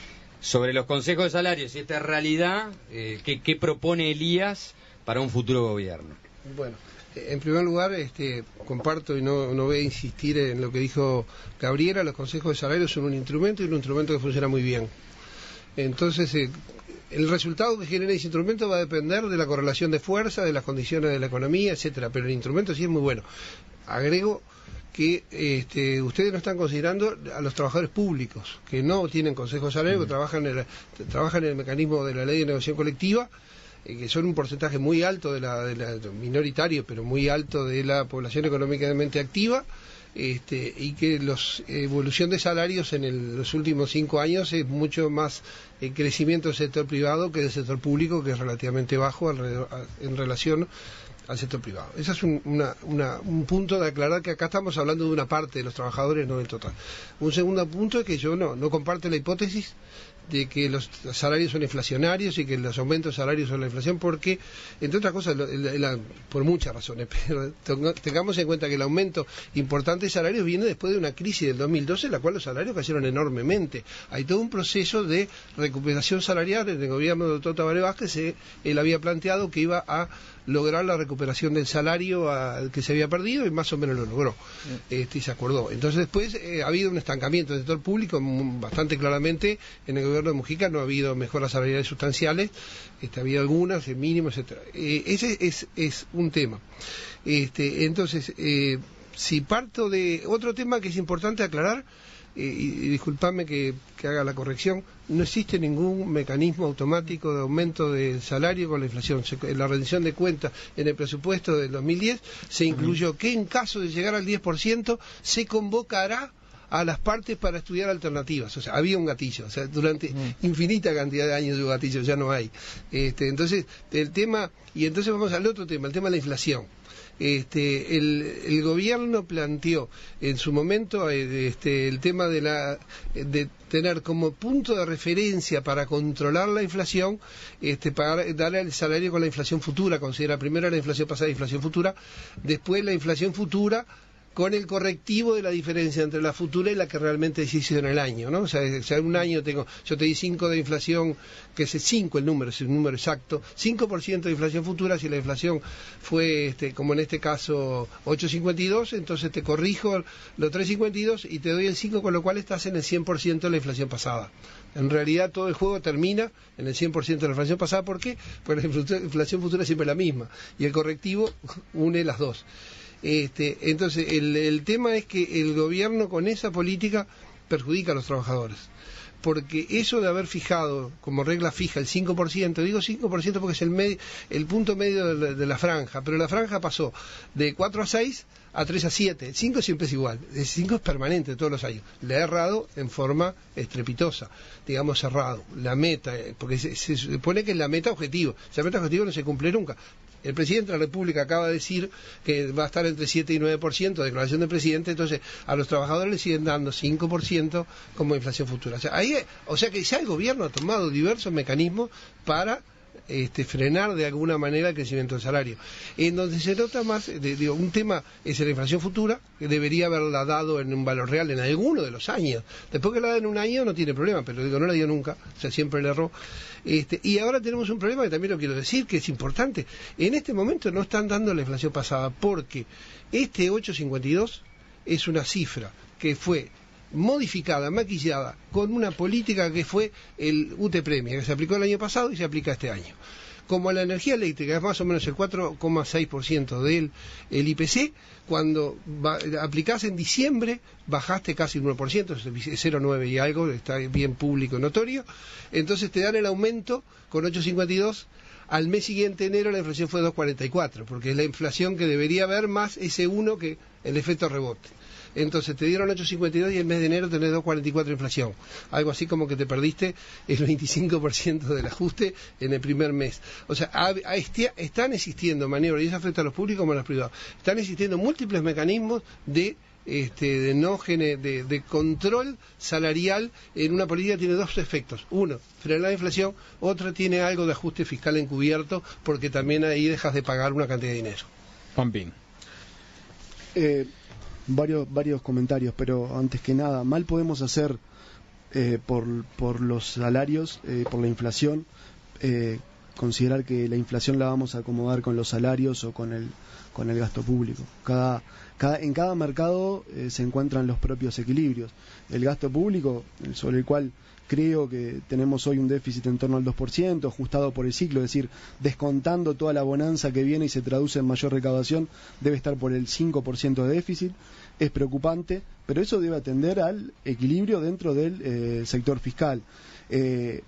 Sobre los consejos de salarios y esta realidad, eh, ¿qué, ¿qué propone Elías para un futuro gobierno? Bueno, en primer lugar, este, comparto y no, no voy a insistir en lo que dijo Gabriela. Los consejos de salarios son un instrumento y un instrumento que funciona muy bien. Entonces, eh, el resultado que genere ese instrumento va a depender de la correlación de fuerza, de las condiciones de la economía, etcétera. Pero el instrumento sí es muy bueno. Agrego que este, ustedes no están considerando a los trabajadores públicos, que no tienen consejo de salario, que trabajan en, el, trabajan en el mecanismo de la ley de negociación colectiva, eh, que son un porcentaje muy alto, de la, de la minoritario, pero muy alto de la población económicamente activa, este, y que la evolución de salarios en el, los últimos cinco años es mucho más el crecimiento del sector privado que del sector público, que es relativamente bajo alrededor, en relación al sector privado. Ese es un, una, una, un punto de aclarar, que acá estamos hablando de una parte de los trabajadores, no del total. Un segundo punto es que yo no, no comparto la hipótesis de que los salarios son inflacionarios y que los aumentos de salarios son la inflación, porque, entre otras cosas, la, la, por muchas razones, pero tengamos en cuenta que el aumento importante de salarios viene después de una crisis del dos mil doce, en la cual los salarios cayeron enormemente. Hay todo un proceso de recuperación salarial. En el gobierno del doctor Tabaré Vázquez se, él había planteado que iba a lograr la recuperación del salario al que se había perdido, y más o menos lo logró, este, y se acordó. Entonces después eh, ha habido un estancamiento del sector público bastante claramente. En el gobierno de Mujica no ha habido mejoras salariales sustanciales, este, ha habido algunas, el mínimo, etcétera. Eh, ese es, es un tema. Este, entonces, eh, si parto de otro tema que es importante aclarar, eh, y, y disculpadme que, que haga la corrección, no existe ningún mecanismo automático de aumento del salario con la inflación. Se, en la rendición de cuentas en el presupuesto del dos mil diez se incluyó que en caso de llegar al diez por ciento se convocará a las partes para estudiar alternativas. O sea, había un gatillo. O sea, durante mm. infinita cantidad de años de gatillo, ya no hay. Este, entonces, el tema, y entonces vamos al otro tema, el tema de la inflación. Este, el, el gobierno planteó en su momento este, el tema de la de tener como punto de referencia para controlar la inflación, este, para darle el salario con la inflación futura. Considera primero la inflación pasada y inflación futura, después la inflación futura con el correctivo de la diferencia entre la futura y la que realmente se hizo en el año, ¿no? O sea, o sea un año tengo, yo te di cinco de inflación, que es cinco el número, es el número exacto, cinco por ciento de inflación futura. Si la inflación fue, este, como en este caso, ocho coma cincuenta y dos, entonces te corrijo los tres coma cincuenta y dos y te doy el cinco, con lo cual estás en el cien por ciento de la inflación pasada. En realidad todo el juego termina en el cien por ciento de la inflación pasada. ¿Por qué? Porque la inflación futura es siempre la misma y el correctivo une las dos. Este, entonces el, el tema es que el gobierno con esa política perjudica a los trabajadores, porque eso de haber fijado como regla fija el cinco por ciento, digo cinco por ciento porque es el, med, el punto medio de la, de la franja, pero la franja pasó de cuatro a seis a tres a siete, el cinco siempre es igual, el cinco es permanente todos los años, le ha errado en forma estrepitosa, digamos cerrado, la meta, porque se, se supone que es la meta objetivo, esa meta objetivo no se cumple nunca. El presidente de la República acaba de decir que va a estar entre siete y nueve por ciento, declaración del presidente, entonces a los trabajadores les siguen dando cinco por ciento como inflación futura. O sea, ahí, o sea que ya el gobierno ha tomado diversos mecanismos para este, frenar de alguna manera el crecimiento del salario. En donde se nota más, de, digo, un tema es la inflación futura, que debería haberla dado en un valor real en alguno de los años. Después que la da en un año no tiene problema, pero digo, no la dio nunca, o sea, siempre le erró. Este, y ahora tenemos un problema que también lo quiero decir, que es importante. En este momento no están dando la inflación pasada, porque este ocho coma cincuenta y dos es una cifra que fue modificada, maquillada, con una política que fue el U T Premia, que se aplicó el año pasado y se aplica este año. Como la energía eléctrica es más o menos el cuatro coma seis por ciento del el I P C, cuando va, aplicás en diciembre, bajaste casi un uno por ciento, es cero coma nueve y algo, está bien público y notorio, entonces te dan el aumento con ocho coma cincuenta y dos, al mes siguiente, enero, la inflación fue dos coma cuarenta y cuatro, porque es la inflación que debería haber más ese uno que el efecto rebote. Entonces te dieron ocho coma cincuenta y dos y el mes de enero tenés dos coma cuarenta y cuatro de inflación. Algo así como que te perdiste el veinticinco por ciento del ajuste en el primer mes. O sea, a, a este, están existiendo maniobras, y eso afecta a los públicos como a los privados, están existiendo múltiples mecanismos de este, de no gene, de, de control salarial en una política tiene dos efectos. Uno, frenar la inflación, otro tiene algo de ajuste fiscal encubierto, porque también ahí dejas de pagar una cantidad de dinero. Pampín. Eh, varios, varios comentarios, pero antes que nada, mal podemos hacer eh, por, por los salarios, eh, por la inflación, eh, considerar que la inflación la vamos a acomodar con los salarios o con el con el gasto público. Cada, cada en cada mercado eh, se encuentran los propios equilibrios. El gasto público, sobre el cual creo que tenemos hoy un déficit en torno al dos por ciento, ajustado por el ciclo, es decir, descontando toda la bonanza que viene y se traduce en mayor recaudación, debe estar por el cinco por ciento de déficit. Es preocupante, pero eso debe atender al equilibrio dentro del eh, sector fiscal. Eh,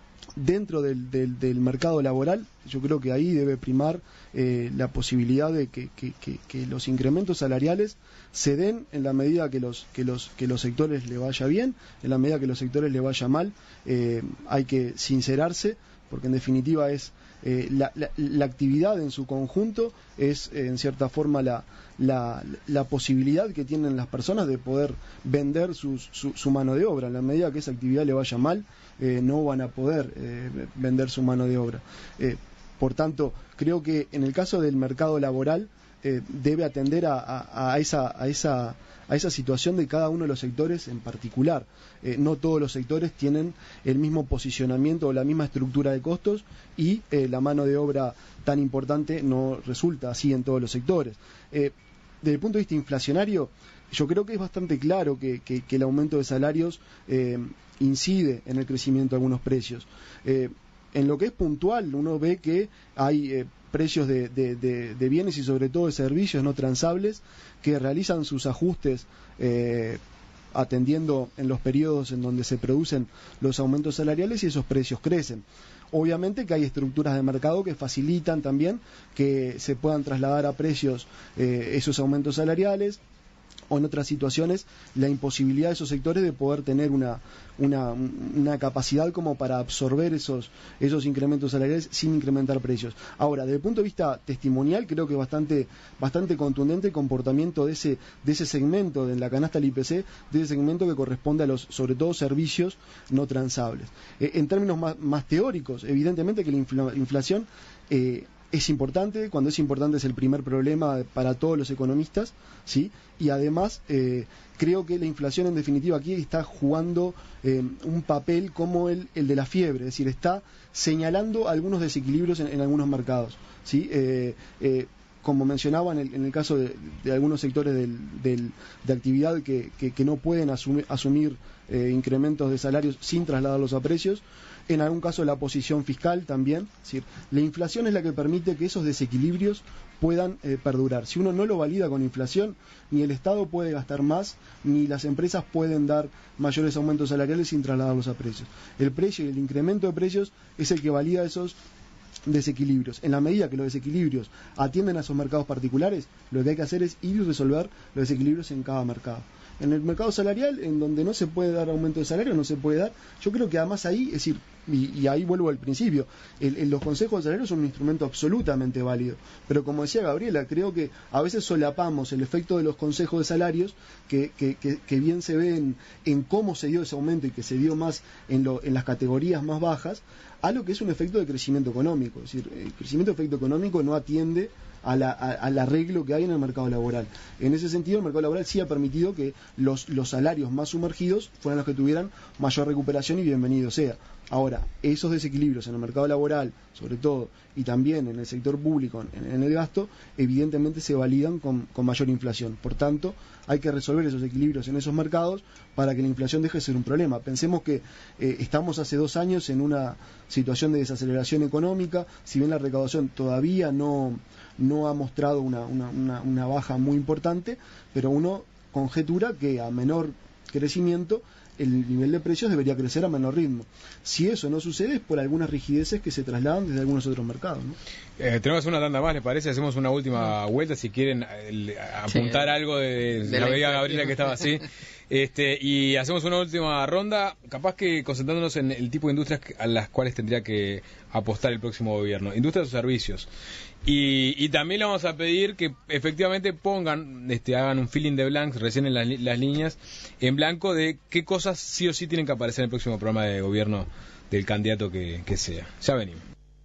Dentro del, del, del mercado laboral, yo creo que ahí debe primar eh, la posibilidad de que, que, que, que los incrementos salariales se den en la medida que los que los que los sectores le vaya bien, en la medida que los sectores le vaya mal. Eh, hay que sincerarse, porque en definitiva es eh, la, la, la actividad en su conjunto es eh, en cierta forma la, la, la posibilidad que tienen las personas de poder vender sus, su, su mano de obra. En la medida que esa actividad le vaya mal, eh, no van a poder eh, vender su mano de obra. Eh, por tanto, creo que en el caso del mercado laboral eh, debe atender a, a, a esa a esa a esa situación de cada uno de los sectores en particular. Eh, no todos los sectores tienen el mismo posicionamiento o la misma estructura de costos, y eh, la mano de obra tan importante no resulta así en todos los sectores. Eh, desde el punto de vista inflacionario, yo creo que es bastante claro que, que, que el aumento de salarios eh, incide en el crecimiento de algunos precios. Eh, en lo que es puntual, uno ve que hay eh, precios de, de, de, de bienes y sobre todo de servicios no transables que realizan sus ajustes eh, atendiendo en los periodos en donde se producen los aumentos salariales, y esos precios crecen. Obviamente que hay estructuras de mercado que facilitan también que se puedan trasladar a precios eh, esos aumentos salariales, o en otras situaciones la imposibilidad de esos sectores de poder tener una, una, una capacidad como para absorber esos, esos incrementos salariales sin incrementar precios. Ahora, desde el punto de vista testimonial, creo que es bastante, bastante contundente el comportamiento de ese, de ese segmento de la canasta del I P C, de ese segmento que corresponde a los, sobre todo, servicios no transables. Eh, en términos más, más teóricos, evidentemente que la infla, inflación eh, es importante. Cuando es importante es el primer problema para todos los economistas, ¿sí? Y además eh, creo que la inflación en definitiva aquí está jugando eh, un papel como el, el de la fiebre, es decir, está señalando algunos desequilibrios en, en algunos mercados, ¿sí? Eh, eh, como mencionaba en el, en el caso de, de algunos sectores del, del, de actividad que, que, que no pueden asumir, asumir eh, incrementos de salarios sin trasladarlos a precios. En algún caso la posición fiscal también, es decir, la inflación es la que permite que esos desequilibrios puedan eh, perdurar. Si uno no lo valida con inflación, ni el Estado puede gastar más, ni las empresas pueden dar mayores aumentos salariales sin trasladarlos a precios. El precio y el incremento de precios es el que valida esos desequilibrios. En la medida que los desequilibrios atienden a esos mercados particulares, lo que hay que hacer es ir y resolver los desequilibrios en cada mercado. En el mercado salarial, en donde no se puede dar aumento de salario, no se puede dar. Yo creo que además ahí, es decir, y, y ahí vuelvo al principio, el, el, los consejos de salario son un instrumento absolutamente válido. Pero como decía Gabriela, creo que a veces solapamos el efecto de los consejos de salarios, que, que, que, que bien se ve en, en cómo se dio ese aumento y que se dio más en, lo, en las categorías más bajas, a lo que es un efecto de crecimiento económico. Es decir, el crecimiento de efecto económico no atiende a la, a, al arreglo que hay en el mercado laboral. En ese sentido, el mercado laboral sí ha permitido que los, los salarios más sumergidos fueran los que tuvieran mayor recuperación, y bienvenido sea. Ahora, esos desequilibrios en el mercado laboral, sobre todo, y también en el sector público, en, en el gasto, evidentemente se validan con, con mayor inflación. Por tanto, hay que resolver esos equilibrios en esos mercados para que la inflación deje de ser un problema. Pensemos que eh, estamos hace dos años en una situación de desaceleración económica. Si bien la recaudación todavía no, no ha mostrado una, una, una, una baja muy importante, pero uno conjetura que a menor crecimiento el nivel de precios debería crecer a menor ritmo. Si eso no sucede, es por algunas rigideces que se trasladan desde algunos otros mercados, ¿no? Eh, tenemos una tanda más, ¿les parece? Hacemos una última vuelta, si quieren el, apuntar sí, algo de, de la veía Gabriela que estaba así. Este, y hacemos una última ronda, capaz que concentrándonos en el tipo de industrias a las cuales tendría que apostar el próximo gobierno, industrias o servicios. Y, y también le vamos a pedir que efectivamente pongan, este, hagan un filling de blanks, recién en las, las líneas, en blanco de qué cosas sí o sí tienen que aparecer en el próximo programa de gobierno del candidato que, que sea. Ya venimos.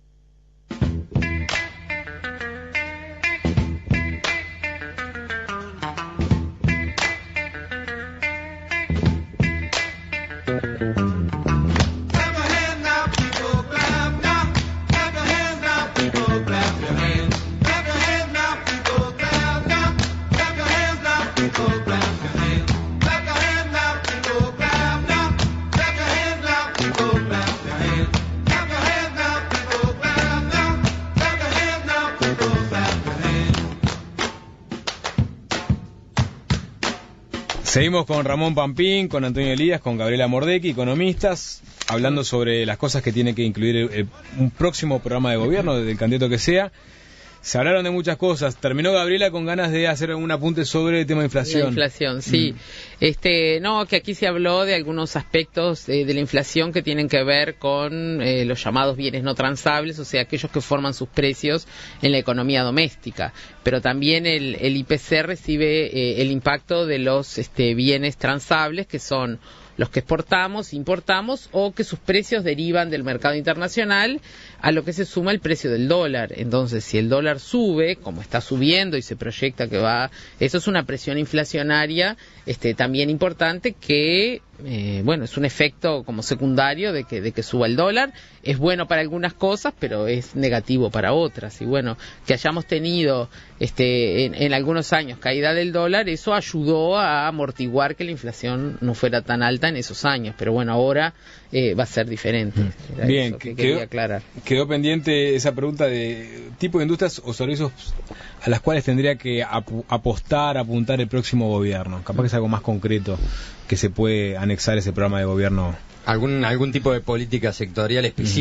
Seguimos con Ramón Pampín, con Antonio Elías, con Gabriela Mordecki, economistas, hablando sobre las cosas que tiene que incluir el, el, un próximo programa de gobierno del candidato que sea. Se hablaron de muchas cosas. Terminó Gabriela con ganas de hacer un apunte sobre el tema de inflación. La inflación, sí. Mm. Este, no, que aquí se habló de algunos aspectos eh, de la inflación que tienen que ver con eh, los llamados bienes no transables, o sea, aquellos que forman sus precios en la economía doméstica. Pero también el, el I P C recibe eh, el impacto de los este, bienes transables, que son los que exportamos, importamos, o que sus precios derivan del mercado internacional, a lo que se suma el precio del dólar. Entonces, si el dólar sube, como está subiendo y se proyecta que va, eso es una presión inflacionaria este, también importante que, eh, bueno, es un efecto como secundario de que, de que suba el dólar. Es bueno para algunas cosas, pero es negativo para otras. Y bueno, que hayamos tenido este, en, en algunos años caída del dólar, eso ayudó a amortiguar que la inflación no fuera tan alta en esos años. Pero bueno, ahora eh, va a ser diferente. Era Bien, eso que quedó, quería aclarar. Quedó pendiente esa pregunta de tipo de industrias o servicios a las cuales tendría que ap apostar, apuntar el próximo gobierno. Capaz que es algo más concreto que se puede anexar ese programa de gobierno. Algún algún tipo de política sectorial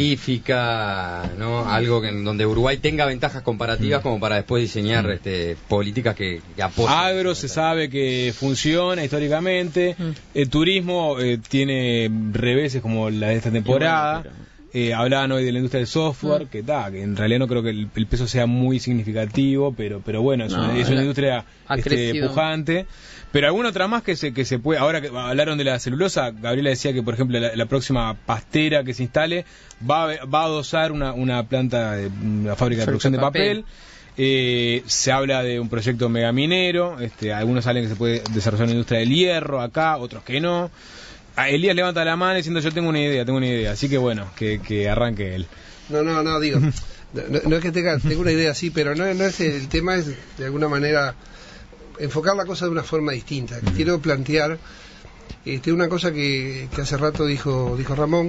específica, mm. ¿no? Algo que, en donde Uruguay tenga ventajas comparativas mm. como para después diseñar mm. este, políticas que, que apoyen. Agro se sabe que funciona históricamente. Mm. El turismo eh, tiene reveses como la de esta temporada. Bueno, pero... Eh, hablaban hoy de la industria del software, mm. que, ta, que en realidad no creo que el, el peso sea muy significativo, pero pero bueno, es, no, una, es una industria este, pujante. Pero alguna otra más que se que se puede, ahora que hablaron de la celulosa, Gabriela decía que, por ejemplo, la, la próxima pastera que se instale va a, va a adosar una, una planta, de, una fábrica de producción de papel. papel. Eh, se habla de un proyecto megaminero, este, algunos hablan que se puede desarrollar una industria del hierro acá, otros que no. Elías levanta la mano diciendo yo tengo una idea, tengo una idea, así que bueno, que, que arranque él. No, no, no, digo, no, no es que tenga, tengo una idea así, pero no, no es el, el tema es de alguna manera enfocar la cosa de una forma distinta. Mm. Quiero plantear este, una cosa que, que hace rato dijo, dijo Ramón,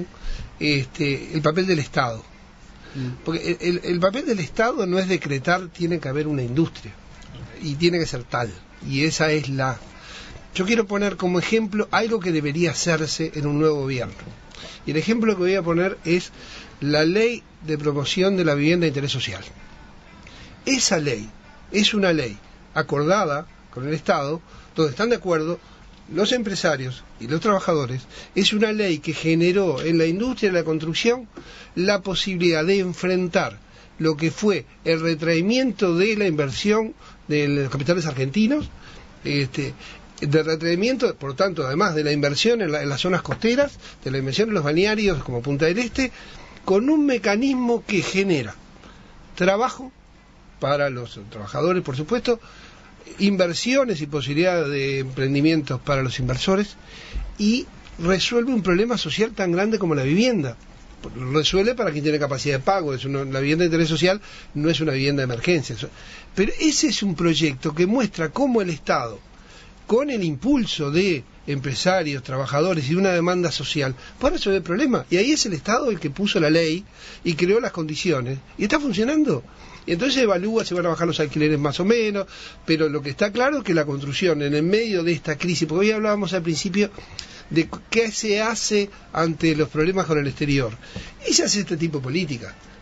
este, el papel del Estado. Mm. Porque el, el papel del Estado no es decretar, tiene que haber una industria, y tiene que ser tal, y esa es la... Yo quiero poner como ejemplo algo que debería hacerse en un nuevo gobierno. Y el ejemplo que voy a poner es la ley de promoción de la vivienda de interés social. Esa ley es una ley acordada con el Estado, donde están de acuerdo los empresarios y los trabajadores. Es una ley que generó en la industria de la construcción la posibilidad de enfrentar lo que fue el retraimiento de la inversión de los capitales argentinos, este, de retraimiento, por tanto, además de la inversión en, la, en las zonas costeras, de la inversión en los balnearios como Punta del Este, con un mecanismo que genera trabajo para los trabajadores, por supuesto, inversiones y posibilidades de emprendimientos para los inversores, y resuelve un problema social tan grande como la vivienda. Resuelve para quien tiene capacidad de pago. Es una, la vivienda de interés social no es una vivienda de emergencia, pero ese es un proyecto que muestra cómo el Estado, con el impulso de empresarios, trabajadores y una demanda social, puede resolver el problema. Y ahí es el Estado el que puso la ley y creó las condiciones, y está funcionando. Y entonces evalúa si van a bajar los alquileres más o menos, pero lo que está claro es que la construcción en el medio de esta crisis, porque hoy hablábamos al principio de qué se hace ante los problemas con el exterior, y se hace este tipo de política.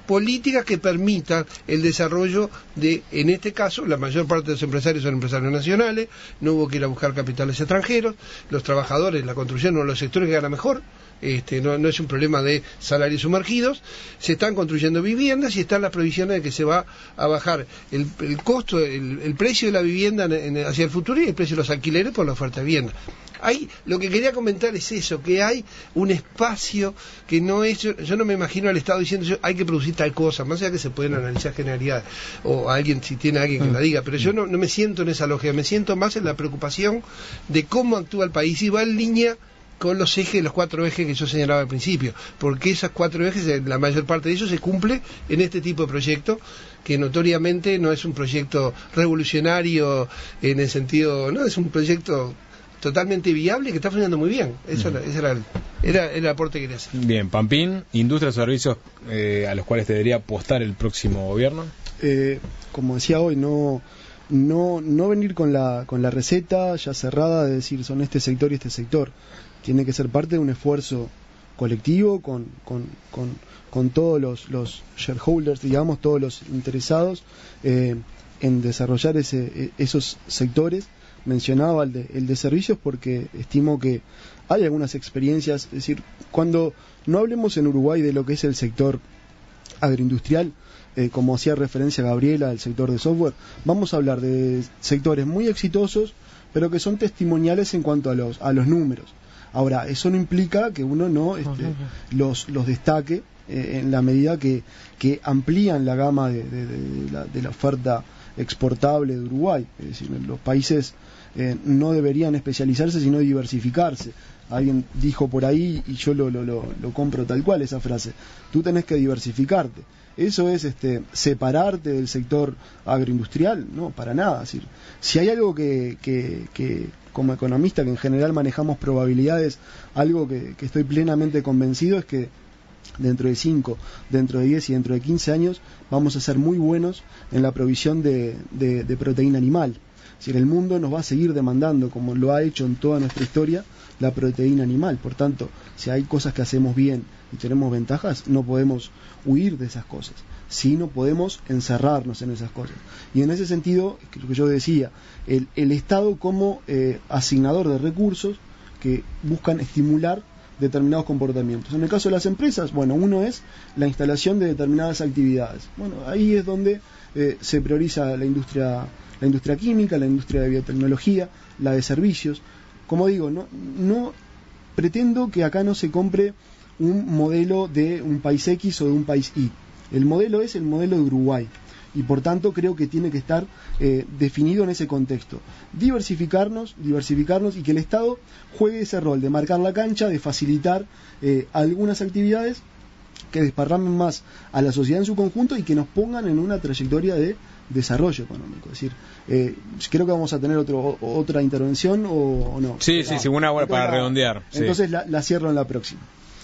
políticas que permitan el desarrollo de, en este caso, la mayor parte de los empresarios son empresarios nacionales, no hubo que ir a buscar capitales extranjeros, los trabajadores, la construcción, uno de los sectores que gana mejor. Este, no, no es un problema de salarios sumergidos, se están construyendo viviendas y están las previsiones de que se va a bajar el, el costo, el, el precio de la vivienda en, en, hacia el futuro y el precio de los alquileres por la oferta de vivienda. Hay, lo que quería comentar es eso, que hay un espacio que no es, yo, yo no me imagino al Estado diciendo yo, hay que producir tal cosa, más allá que se pueden analizar generalidades, o alguien, si tiene alguien que la diga, pero yo no, no me siento en esa lógica, me siento más en la preocupación de cómo actúa el país y va en línea con los ejes, los cuatro ejes que yo señalaba al principio, porque esos cuatro ejes, la mayor parte de ellos se cumple en este tipo de proyecto, que notoriamente no es un proyecto revolucionario en el sentido, no, es un proyecto totalmente viable que está funcionando muy bien. Eso uh-huh. era, ese era, el, era el aporte que quería hacer. Bien, Pampín, industria de servicios eh, a los cuales te debería apostar el próximo gobierno. Eh, como decía hoy, no... No, no venir con la, con la receta ya cerrada de decir son este sector y este sector. Tiene que ser parte de un esfuerzo colectivo con, con, con, con todos los, los shareholders, digamos, todos los interesados eh, en desarrollar ese, esos sectores. Mencionaba el de, el de servicios porque estimo que hay algunas experiencias, es decir, cuando no hablemos en Uruguay de lo que es el sector agroindustrial, Eh, como hacía referencia Gabriela, al sector de software, vamos a hablar de sectores muy exitosos, pero que son testimoniales en cuanto a los a los números. Ahora, eso no implica que uno no este, los los destaque eh, en la medida que, que amplían la gama de, de, de, la, de la oferta exportable de Uruguay. Es decir, los países eh, no deberían especializarse, sino diversificarse. Alguien dijo por ahí, y yo lo, lo, lo, lo compro tal cual esa frase, tú tenés que diversificarte. Eso es este, separarte del sector agroindustrial, no, para nada. Es decir, si hay algo que, que, que como economista, que en general manejamos probabilidades, algo que, que estoy plenamente convencido es que dentro de cinco, dentro de diez y dentro de quince años vamos a ser muy buenos en la provisión de, de, de proteína animal. Es decir, el mundo nos va a seguir demandando, como lo ha hecho en toda nuestra historia, la proteína animal. Por tanto, si hay cosas que hacemos bien y tenemos ventajas, no podemos huir de esas cosas, sino podemos encerrarnos en esas cosas. Y en ese sentido, lo que yo decía, el, el Estado como eh, asignador de recursos que buscan estimular determinados comportamientos. En el caso de las empresas, bueno, uno es la instalación de determinadas actividades. Bueno, ahí es donde eh, se prioriza la industria, la industria química, la industria de biotecnología, la de servicios. Como digo, no, no pretendo que acá no se compre un modelo de un país X o de un país Y. El modelo es el modelo de Uruguay y por tanto creo que tiene que estar eh, definido en ese contexto. Diversificarnos, diversificarnos y que el Estado juegue ese rol de marcar la cancha, de facilitar eh, algunas actividades que desparramen más a la sociedad en su conjunto y que nos pongan en una trayectoria de desarrollo económico. Es decir, eh, creo que vamos a tener otro, otra intervención o, o no. Sí, sí, sí, una buena para redondear. Entonces sí. la, la cierro en la próxima.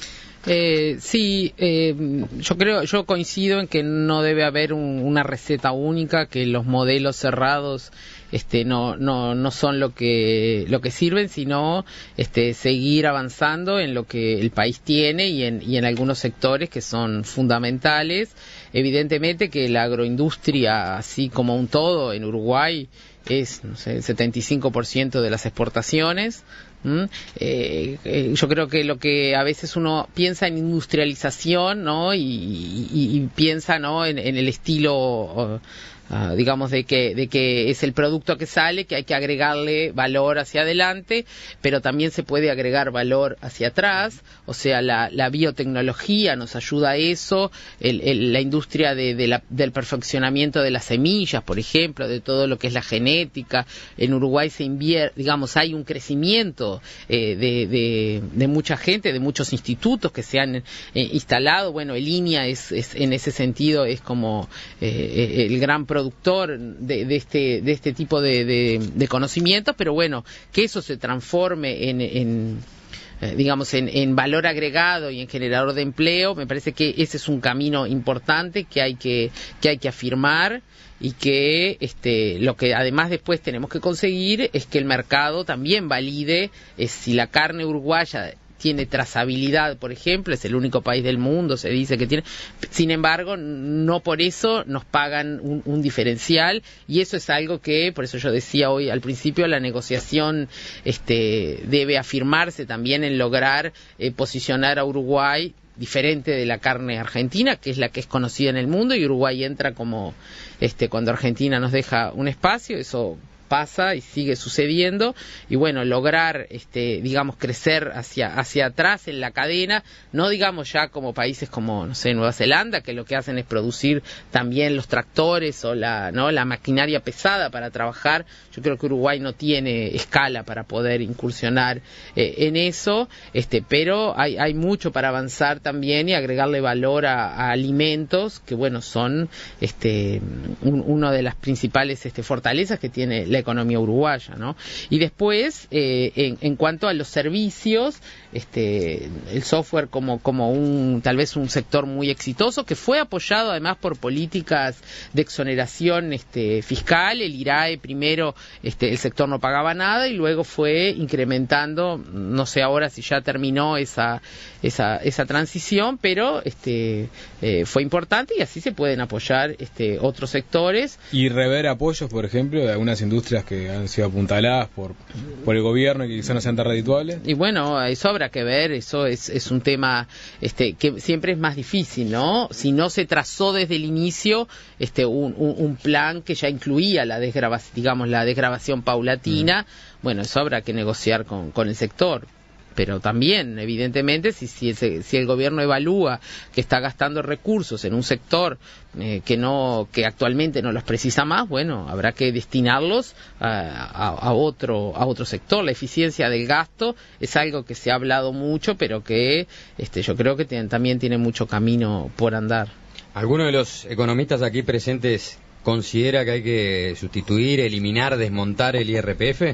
Eh, sí, eh, yo creo, yo coincido en que no debe haber un, una receta única, que los modelos cerrados este no no no son lo que lo que sirven, sino este seguir avanzando en lo que el país tiene y en y en algunos sectores que son fundamentales. Evidentemente que la agroindustria, así como un todo en Uruguay, es, no sé, el setenta y cinco por ciento de las exportaciones. ¿Mm? Eh, eh, yo creo que lo que a veces uno piensa en industrialización, ¿no? y, y, y piensa, ¿no? en, en el estilo uh, Uh, digamos de que de que es el producto que sale, que hay que agregarle valor hacia adelante, pero también se puede agregar valor hacia atrás. O sea, la, la biotecnología nos ayuda a eso, el, el, la industria de, de la, del perfeccionamiento de las semillas, por ejemplo, de todo lo que es la genética. En Uruguay se invierte, digamos, hay un crecimiento eh, de, de, de mucha gente, de muchos institutos que se han eh, instalado. Bueno, el INIA es, es en ese sentido es como eh, el gran productor productor de, de este de este tipo de, de, de conocimientos, pero bueno, que eso se transforme en, en eh, digamos en, en valor agregado y en generador de empleo, me parece que ese es un camino importante que hay que que hay que afirmar y que este lo que además después tenemos que conseguir es que el mercado también valide eh, si la carne uruguaya tiene trazabilidad, por ejemplo, es el único país del mundo, se dice que tiene. Sin embargo, no por eso nos pagan un, un diferencial, y eso es algo que, por eso yo decía hoy al principio, la negociación este, debe afirmarse también en lograr eh, posicionar a Uruguay diferente de la carne argentina, que es la que es conocida en el mundo, y Uruguay entra como este cuando Argentina nos deja un espacio. Eso pasa y sigue sucediendo, y bueno, lograr este digamos crecer hacia hacia atrás en la cadena, no digamos ya como países como no sé Nueva Zelanda, que lo que hacen es producir también los tractores o la no la maquinaria pesada para trabajar. Yo creo que Uruguay no tiene escala para poder incursionar eh, en eso, este pero hay hay mucho para avanzar también y agregarle valor a, a alimentos que bueno son este un, una de las principales este fortalezas que tiene la economía uruguaya, ¿no? Y después, eh, en, en cuanto a los servicios, este, el software como, como un, tal vez un sector muy exitoso, que fue apoyado además por políticas de exoneración este, fiscal. El I R A E primero, este, el sector no pagaba nada y luego fue incrementando, no sé ahora si ya terminó esa, esa, esa transición, pero este, eh, fue importante y así se pueden apoyar este, otros sectores. Y rever apoyos, por ejemplo, de algunas industrias que han sido apuntaladas por, por el gobierno y que quizás no sean tan redituables. Y bueno, eso habrá que ver, eso es, es un tema este, que siempre es más difícil, ¿no? Si no se trazó desde el inicio este, un, un, un plan que ya incluía la desgrabación, digamos, la desgrabación paulatina, mm. bueno, eso habrá que negociar con, con el sector. Pero también, evidentemente, si, si, ese, si el gobierno evalúa que está gastando recursos en un sector eh, que no que actualmente no los precisa más, bueno, habrá que destinarlos a, a, a otro a otro sector. La eficiencia del gasto es algo que se ha hablado mucho, pero que este, yo creo que tiene, también tiene mucho camino por andar. ¿Alguno de los economistas aquí presentes considera que hay que sustituir, eliminar, desmontar el I R P F?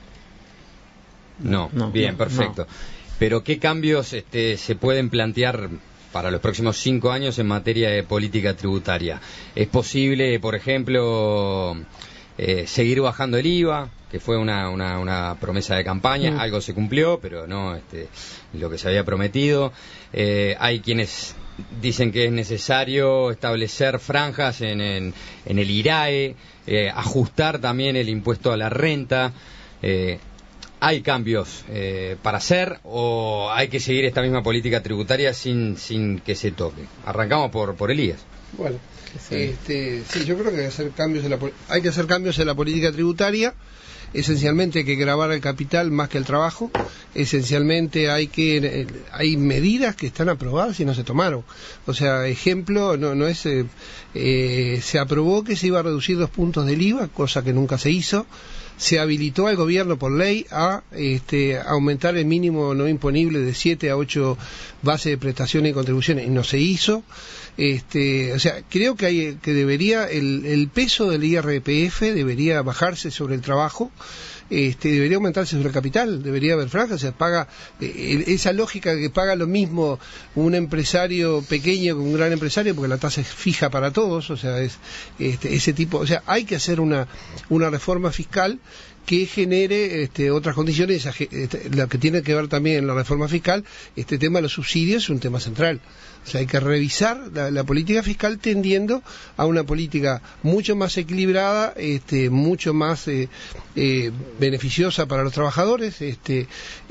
No, no, bien, no, perfecto. No. Pero ¿qué cambios este, se pueden plantear para los próximos cinco años en materia de política tributaria? ¿Es posible, por ejemplo, eh, seguir bajando el I V A, que fue una, una, una promesa de campaña? Mm. Algo se cumplió, pero no este, lo que se había prometido. Eh, hay quienes dicen que es necesario establecer franjas en, en, en el I R A E, eh, ajustar también el impuesto a la renta. Eh, ¿Hay cambios eh, para hacer o hay que seguir esta misma política tributaria sin sin que se toque? Arrancamos por por Elías. Bueno, sí. Este, sí, yo creo que hay que hacer cambios en la, hay que hacer cambios en la política tributaria. Esencialmente hay que gravar el capital más que el trabajo. Esencialmente hay que hay medidas que están aprobadas y no se tomaron. O sea, ejemplo, no no es eh, eh, se aprobó que se iba a reducir dos puntos del I V A, cosa que nunca se hizo. Se habilitó al gobierno por ley a este, aumentar el mínimo no imponible de siete a ocho bases de prestaciones y contribuciones, y no se hizo. Este, o sea, creo que hay que debería el, el peso del I R P F debería bajarse sobre el trabajo. Este, debería aumentarse sobre el capital, debería haber franjas, se paga eh, esa lógica que paga lo mismo un empresario pequeño que un gran empresario, porque la tasa es fija para todos, o sea, es este, ese tipo, o sea, hay que hacer una, una reforma fiscal que genere este, otras condiciones, este, lo que tiene que ver también en la reforma fiscal, este tema de los subsidios es un tema central. O sea, hay que revisar la, la política fiscal tendiendo a una política mucho más equilibrada, este, mucho más eh, eh, beneficiosa para los trabajadores, este,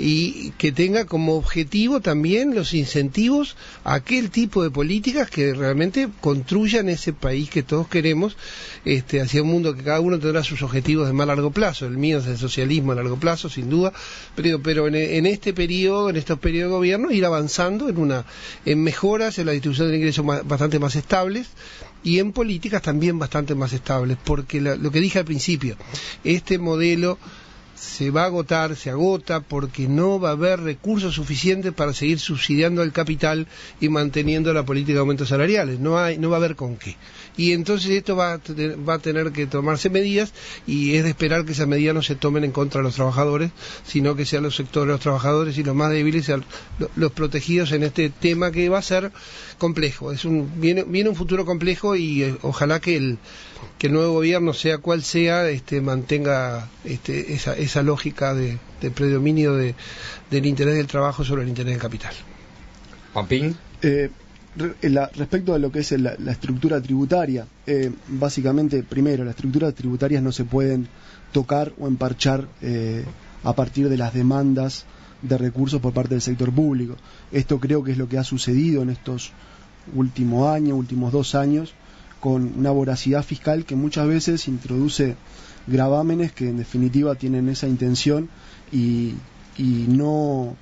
y que tenga como objetivo también los incentivos a aquel tipo de políticas que realmente construyan ese país que todos queremos, este, hacia un mundo que cada uno tendrá sus objetivos de más largo plazo. El mío es el socialismo a largo plazo, sin duda, pero, pero en, en este periodo, en estos periodos de gobierno, ir avanzando en una en mejoras en la distribución de ingresos más, bastante más estables y en políticas también bastante más estables, porque la, lo que dije al principio, este modelo se va a agotar, se agota porque no va a haber recursos suficientes para seguir subsidiando al capital y manteniendo la política de aumentos salariales, no hay, no va a haber con qué. Y entonces esto va a, tener, va a tener que tomarse medidas, y es de esperar que esas medidas no se tomen en contra de los trabajadores, sino que sean los sectores de los trabajadores y los más débiles sean los protegidos en este tema que va a ser complejo. Es un viene, viene un futuro complejo y eh, ojalá que el que el nuevo gobierno, sea cual sea, este, mantenga este, esa, esa lógica de, de predominio de, del interés del trabajo sobre el interés del capital. Pampín. Eh, re, la, respecto a lo que es la, la estructura tributaria, eh, básicamente, primero, las estructuras tributarias no se pueden tocar o emparchar eh, a partir de las demandas de recursos por parte del sector público. Esto creo que es lo que ha sucedido en estos últimos años, últimos dos años, con una voracidad fiscal que muchas veces introduce gravámenes que en definitiva tienen esa intención y, y no,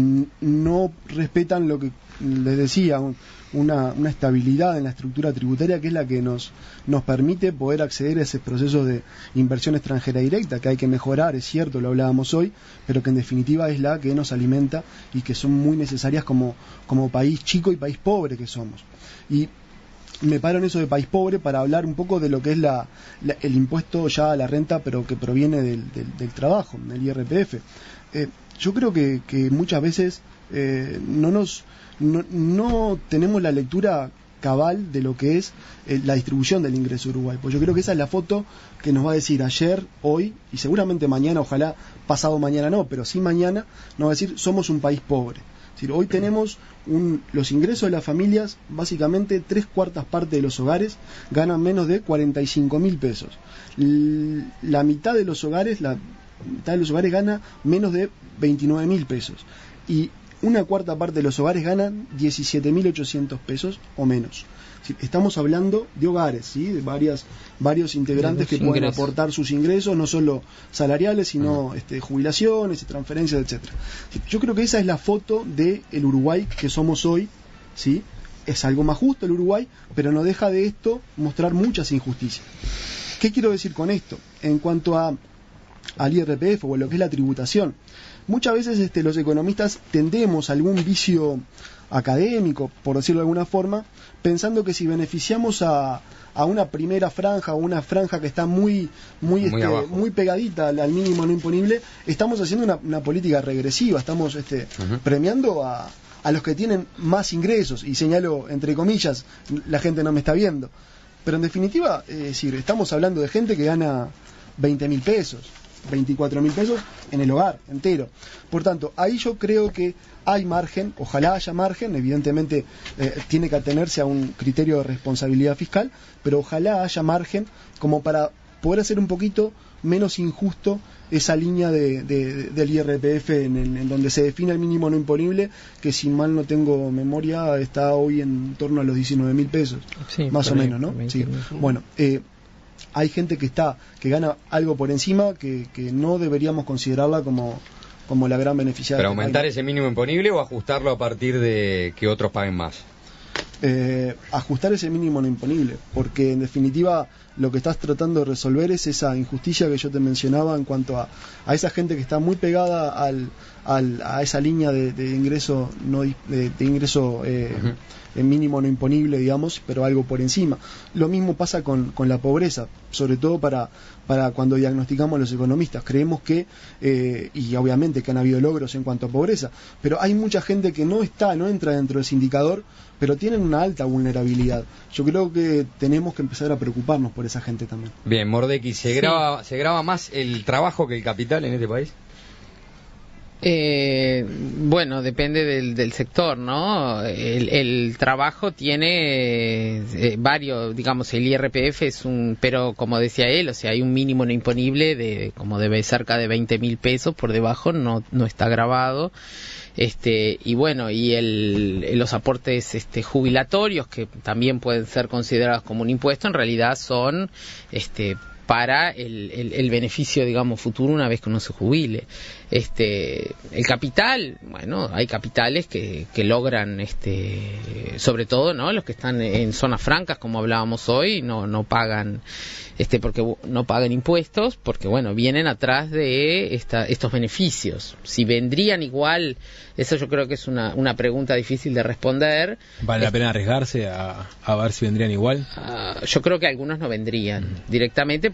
no respetan lo que les decía, una, una estabilidad en la estructura tributaria que es la que nos, nos permite poder acceder a ese proceso de inversión extranjera directa que hay que mejorar, es cierto, lo hablábamos hoy, pero que en definitiva es la que nos alimenta y que son muy necesarias como, como país chico y país pobre que somos. Y me paro en eso de país pobre para hablar un poco de lo que es la, la, el impuesto ya a la renta, pero que proviene del, del, del trabajo, del I R P F. Eh, yo creo que, que muchas veces eh, no nos no, no tenemos la lectura cabal de lo que es eh, la distribución del ingreso de Uruguay. Pues yo creo que esa es la foto que nos va a decir ayer, hoy y seguramente mañana, ojalá pasado mañana no, pero sí mañana, nos va a decir somos un país pobre. Es decir, hoy tenemos un, los ingresos de las familias, básicamente tres cuartas partes de los hogares ganan menos de cuarenta y cinco mil pesos. L- la mitad de los hogares, la mitad de los hogares gana menos de veintinueve mil pesos. Y una cuarta parte de los hogares ganan diecisiete mil ochocientos pesos o menos. Estamos hablando de hogares, ¿sí? De varias, varios integrantes que pueden ingresos. aportar sus ingresos, no solo salariales, sino uh-huh. este, jubilaciones, transferencias, etcétera. Yo creo que esa es la foto del Uruguay que somos hoy, ¿sí? Es algo más justo el Uruguay, pero no deja de esto mostrar muchas injusticias. ¿Qué quiero decir con esto? En cuanto a al I R P F o a lo que es la tributación, muchas veces este, los economistas tendemos a algún vicio académico, por decirlo de alguna forma, pensando que si beneficiamos a, a una primera franja o una franja que está muy muy muy, este, muy pegadita al, al mínimo no imponible, estamos haciendo una, una política regresiva, estamos este, uh-huh. premiando a, a los que tienen más ingresos, y señalo entre comillas, la gente no me está viendo, pero en definitiva, es decir, estamos hablando de gente que gana veinte mil pesos, veinticuatro mil pesos en el hogar entero. Por tanto, ahí yo creo que hay margen, ojalá haya margen, evidentemente eh, tiene que atenerse a un criterio de responsabilidad fiscal, pero ojalá haya margen como para poder hacer un poquito menos injusto esa línea de, de, de, del I R P F en, en, en donde se define el mínimo no imponible, que si mal no tengo memoria está hoy en torno a los diecinueve mil pesos, sí, más o menos, ¿no? Sí. Bueno, eh, hay gente que está que gana algo por encima que, que no deberíamos considerarla como, como la gran beneficiaria. ¿Pero aumentar ese mínimo imponible o ajustarlo a partir de que otros paguen más? Eh, ajustar ese mínimo no imponible, porque en definitiva lo que estás tratando de resolver es esa injusticia que yo te mencionaba en cuanto a, a esa gente que está muy pegada al, al, a esa línea de, de ingreso no de, de ingreso eh, uh-huh. en mínimo no imponible, digamos, pero algo por encima. Lo mismo pasa con, con la pobreza, sobre todo para, para cuando diagnosticamos a los economistas. Creemos que, eh, y obviamente que han habido logros en cuanto a pobreza, pero hay mucha gente que no está, no entra dentro de ese indicador, pero tienen una alta vulnerabilidad. Yo creo que tenemos que empezar a preocuparnos por esa gente también. Bien, Mordecki, ¿se, sí. graba, ¿se graba más el trabajo que el capital en este país? Eh, bueno, depende del, del sector, ¿no? El, el trabajo tiene eh, varios, digamos, el I R P F es un, pero como decía él, o sea, hay un mínimo no imponible de como debe cerca de veinte mil pesos, por debajo no, no está grabado. Este, y bueno, y el, los aportes este, jubilatorios, que también pueden ser considerados como un impuesto, en realidad son este, para el, el, el beneficio, digamos, futuro una vez que uno se jubile. Este, el capital, bueno, hay capitales que, que logran, este, sobre todo, ¿no? Los que están en zonas francas, como hablábamos hoy, no, no pagan, este, porque no pagan impuestos, porque bueno, vienen atrás de esta, estos beneficios. Si vendrían igual, eso yo creo que es una, una pregunta difícil de responder. ¿Vale la pena arriesgarse a, a ver si vendrían igual? Uh, yo creo que algunos no vendrían uh-huh. directamente, porque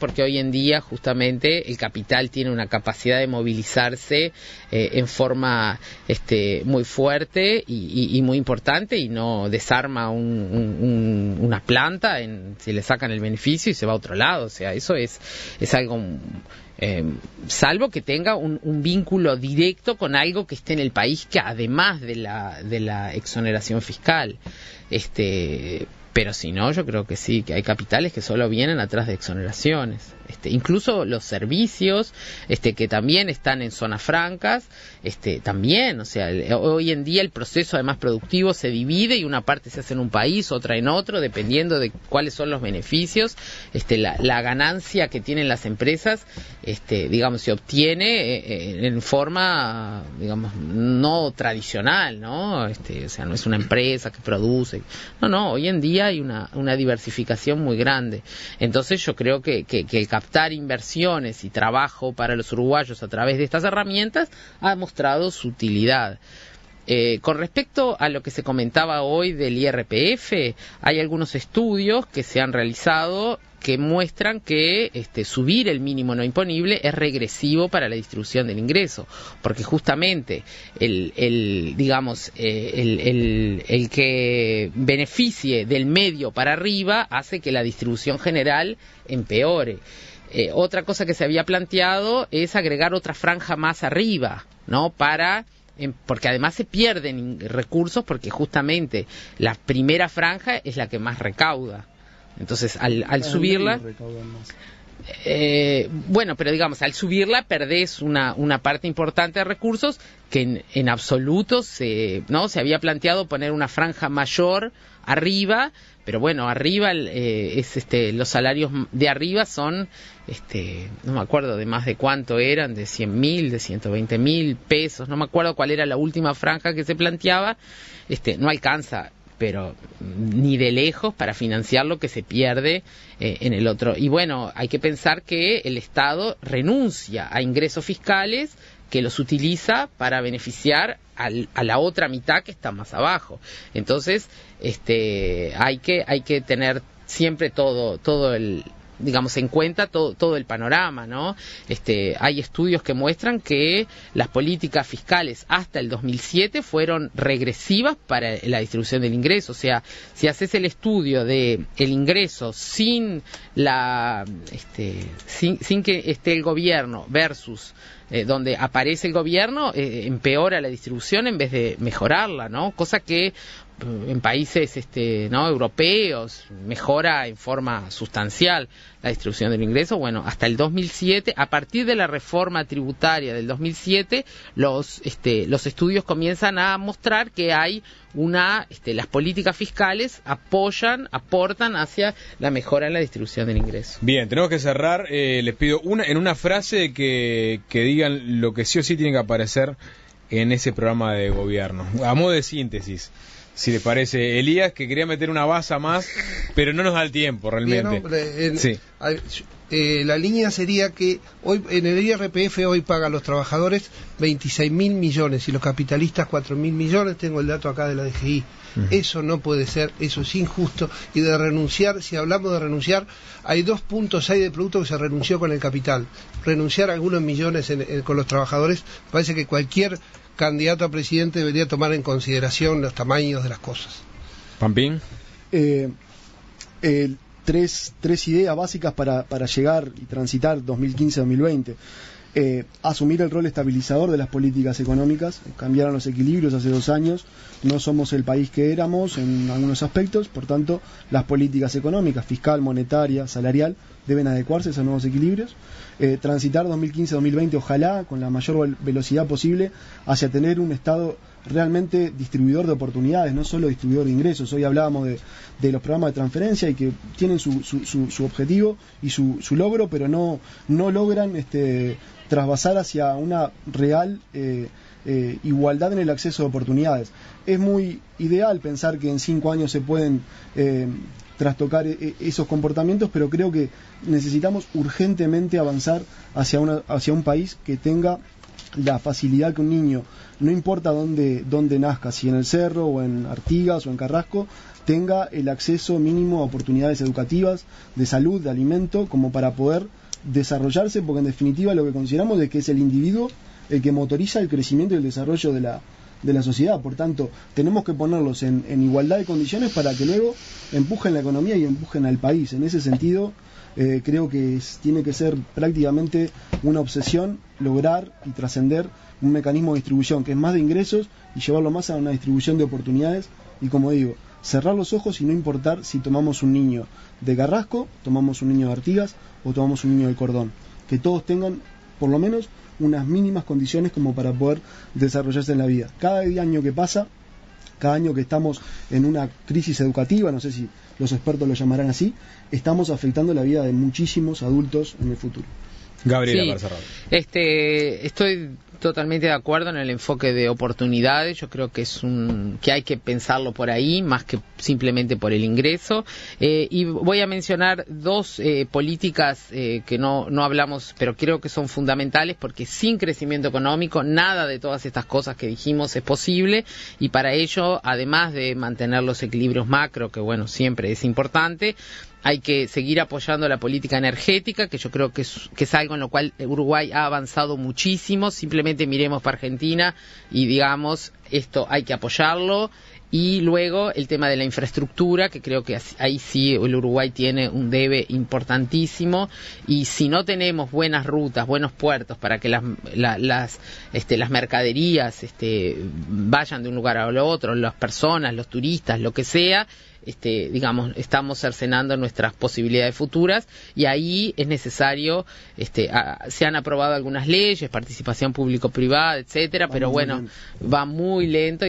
porque hoy en día justamente el capital tiene una capacidad de movilizarse eh, en forma este, muy fuerte y, y, y muy importante, y no desarma un, un, un, una planta, en, si le sacan el beneficio y se va a otro lado. O sea, eso es, es algo... Eh, salvo que tenga un, un vínculo directo con algo que esté en el país, que además de la, de la exoneración fiscal. Este, pero si no, yo creo que sí, que hay capitales que solo vienen atrás de exoneraciones. Este, incluso los servicios este, que también están en zonas francas, este, también, o sea, el, hoy en día el proceso además productivo se divide y una parte se hace en un país, otra en otro, dependiendo de cuáles son los beneficios. Este, la, la ganancia que tienen las empresas, este, digamos, se obtiene eh, en forma, digamos, no tradicional, ¿no? Este, o sea, no es una empresa que produce. No, no, hoy en día hay una, una diversificación muy grande. Entonces yo creo que, que, que el captar inversiones y trabajo para los uruguayos a través de estas herramientas ha mostrado su utilidad. Eh, con respecto a lo que se comentaba hoy del I R P F, hay algunos estudios que se han realizado que muestran que este, subir el mínimo no imponible es regresivo para la distribución del ingreso, porque justamente el, el digamos eh, el, el, el que beneficie del medio para arriba hace que la distribución general empeore. Eh, otra cosa que se había planteado es agregar otra franja más arriba, ¿no? Para porque además se pierden recursos, porque justamente la primera franja es la que más recauda. Entonces, al, al subirla... Eh, bueno, pero digamos, al subirla perdés una, una parte importante de recursos que en, en absoluto se, ¿no? se había planteado poner una franja mayor arriba, pero bueno, arriba eh, es este los salarios de arriba son, este no me acuerdo de más de cuánto eran, de cien mil, de ciento veinte mil pesos, no me acuerdo cuál era la última franja que se planteaba. Este no alcanza, pero ni de lejos, para financiar lo que se pierde eh, en el otro. Y bueno, hay que pensar que el Estado renuncia a ingresos fiscales que los utiliza para beneficiar al, a la otra mitad que está más abajo. Entonces, este, hay que hay que tener siempre todo todo el digamos en cuenta todo todo el panorama, ¿no? Este, hay estudios que muestran que las políticas fiscales hasta el dos mil siete fueron regresivas para la distribución del ingreso. O sea, si haces el estudio de el ingreso sin la este sin, sin que esté el gobierno versus Eh, donde aparece el gobierno, eh, empeora la distribución en vez de mejorarla, ¿no? Cosa que eh, en países este, ¿no? europeos mejora en forma sustancial la distribución del ingreso. Bueno, hasta el dos mil siete, a partir de la reforma tributaria del dos mil siete, los este, los estudios comienzan a mostrar que hay una este, las políticas fiscales apoyan, aportan hacia la mejora en la distribución del ingreso. Bien, tenemos que cerrar. Eh, les pido una en una frase que, que digan lo que sí o sí tiene que aparecer en ese programa de gobierno, a modo de síntesis, si les parece. Elías, que quería meter una baza más, pero no nos da el tiempo realmente. Bien, no, en, sí. eh, la línea sería que hoy en el I R P F hoy pagan los trabajadores veintiséis mil millones y los capitalistas cuatro mil millones. Tengo el dato acá de la D G I. Uh-huh. Eso no puede ser, eso es injusto. Y de renunciar, si hablamos de renunciar, hay dos puntos ahí de producto que se renunció con el capital. Renunciar a algunos millones en, en, con los trabajadores. Parece que cualquier candidato a presidente debería tomar en consideración los tamaños de las cosas. Pampín. Eh, eh, tres, tres ideas básicas para, para llegar y transitar dos mil quince a dos mil veinte. Eh, asumir el rol estabilizador de las políticas económicas. Cambiaron los equilibrios hace dos años, no somos el país que éramos en algunos aspectos, por tanto las políticas económicas, fiscal, monetaria, salarial, deben adecuarse a esos nuevos equilibrios. Eh, transitar dos mil quince a dos mil veinte, ojalá con la mayor velocidad posible, hacia tener un Estado realmente distribuidor de oportunidades, no solo distribuidor de ingresos. Hoy hablábamos de, de los programas de transferencia y que tienen su, su, su, su objetivo y su, su logro, pero no, no logran este, trasvasar hacia una real eh, eh, igualdad en el acceso de oportunidades. Es muy ideal pensar que en cinco años se pueden eh, trastocar e- esos comportamientos, pero creo que necesitamos urgentemente avanzar hacia, una, hacia un país que tenga la facilidad que un niño, no importa dónde, dónde nazca, si en el Cerro o en Artigas o en Carrasco, tenga el acceso mínimo a oportunidades educativas, de salud, de alimento, como para poder desarrollarse, porque en definitiva lo que consideramos es que es el individuo el que motoriza el crecimiento y el desarrollo de la, de la sociedad. Por tanto, tenemos que ponerlos en, en igualdad de condiciones para que luego empujen la economía y empujen al país. En ese sentido, eh, creo que es, tiene que ser prácticamente una obsesión lograr y trascender un mecanismo de distribución que es más de ingresos y llevarlo más a una distribución de oportunidades. Y como digo, cerrar los ojos y no importar si tomamos un niño de Carrasco, tomamos un niño de Artigas o tomamos un niño del Cordón. Que todos tengan, por lo menos, unas mínimas condiciones como para poder desarrollarse en la vida. Cada año que pasa, cada año que estamos en una crisis educativa, no sé si los expertos lo llamarán así, estamos afectando la vida de muchísimos adultos en el futuro. Gabriela, sí, para cerrar. Este, estoy totalmente de acuerdo en el enfoque de oportunidades. Yo creo que es un que hay que pensarlo por ahí más que simplemente por el ingreso. Eh, y voy a mencionar dos eh, políticas eh, que no no hablamos, pero creo que son fundamentales porque sin crecimiento económico nada de todas estas cosas que dijimos es posible, y para ello, además de mantener los equilibrios macro, que bueno, siempre es importante, hay que seguir apoyando la política energética, que yo creo que es, que es algo en lo cual Uruguay ha avanzado muchísimo. Simplemente miremos para Argentina y digamos, esto hay que apoyarlo. Y luego el tema de la infraestructura, que creo que ahí sí el Uruguay tiene un debe importantísimo, y si no tenemos buenas rutas, buenos puertos para que las la, las este, las mercaderías este, vayan de un lugar a otro, las personas, los turistas, lo que sea, este, digamos, estamos cercenando nuestras posibilidades futuras, y ahí es necesario, este, a, se han aprobado algunas leyes, participación público-privada, etcétera, pero bueno, va muy lento.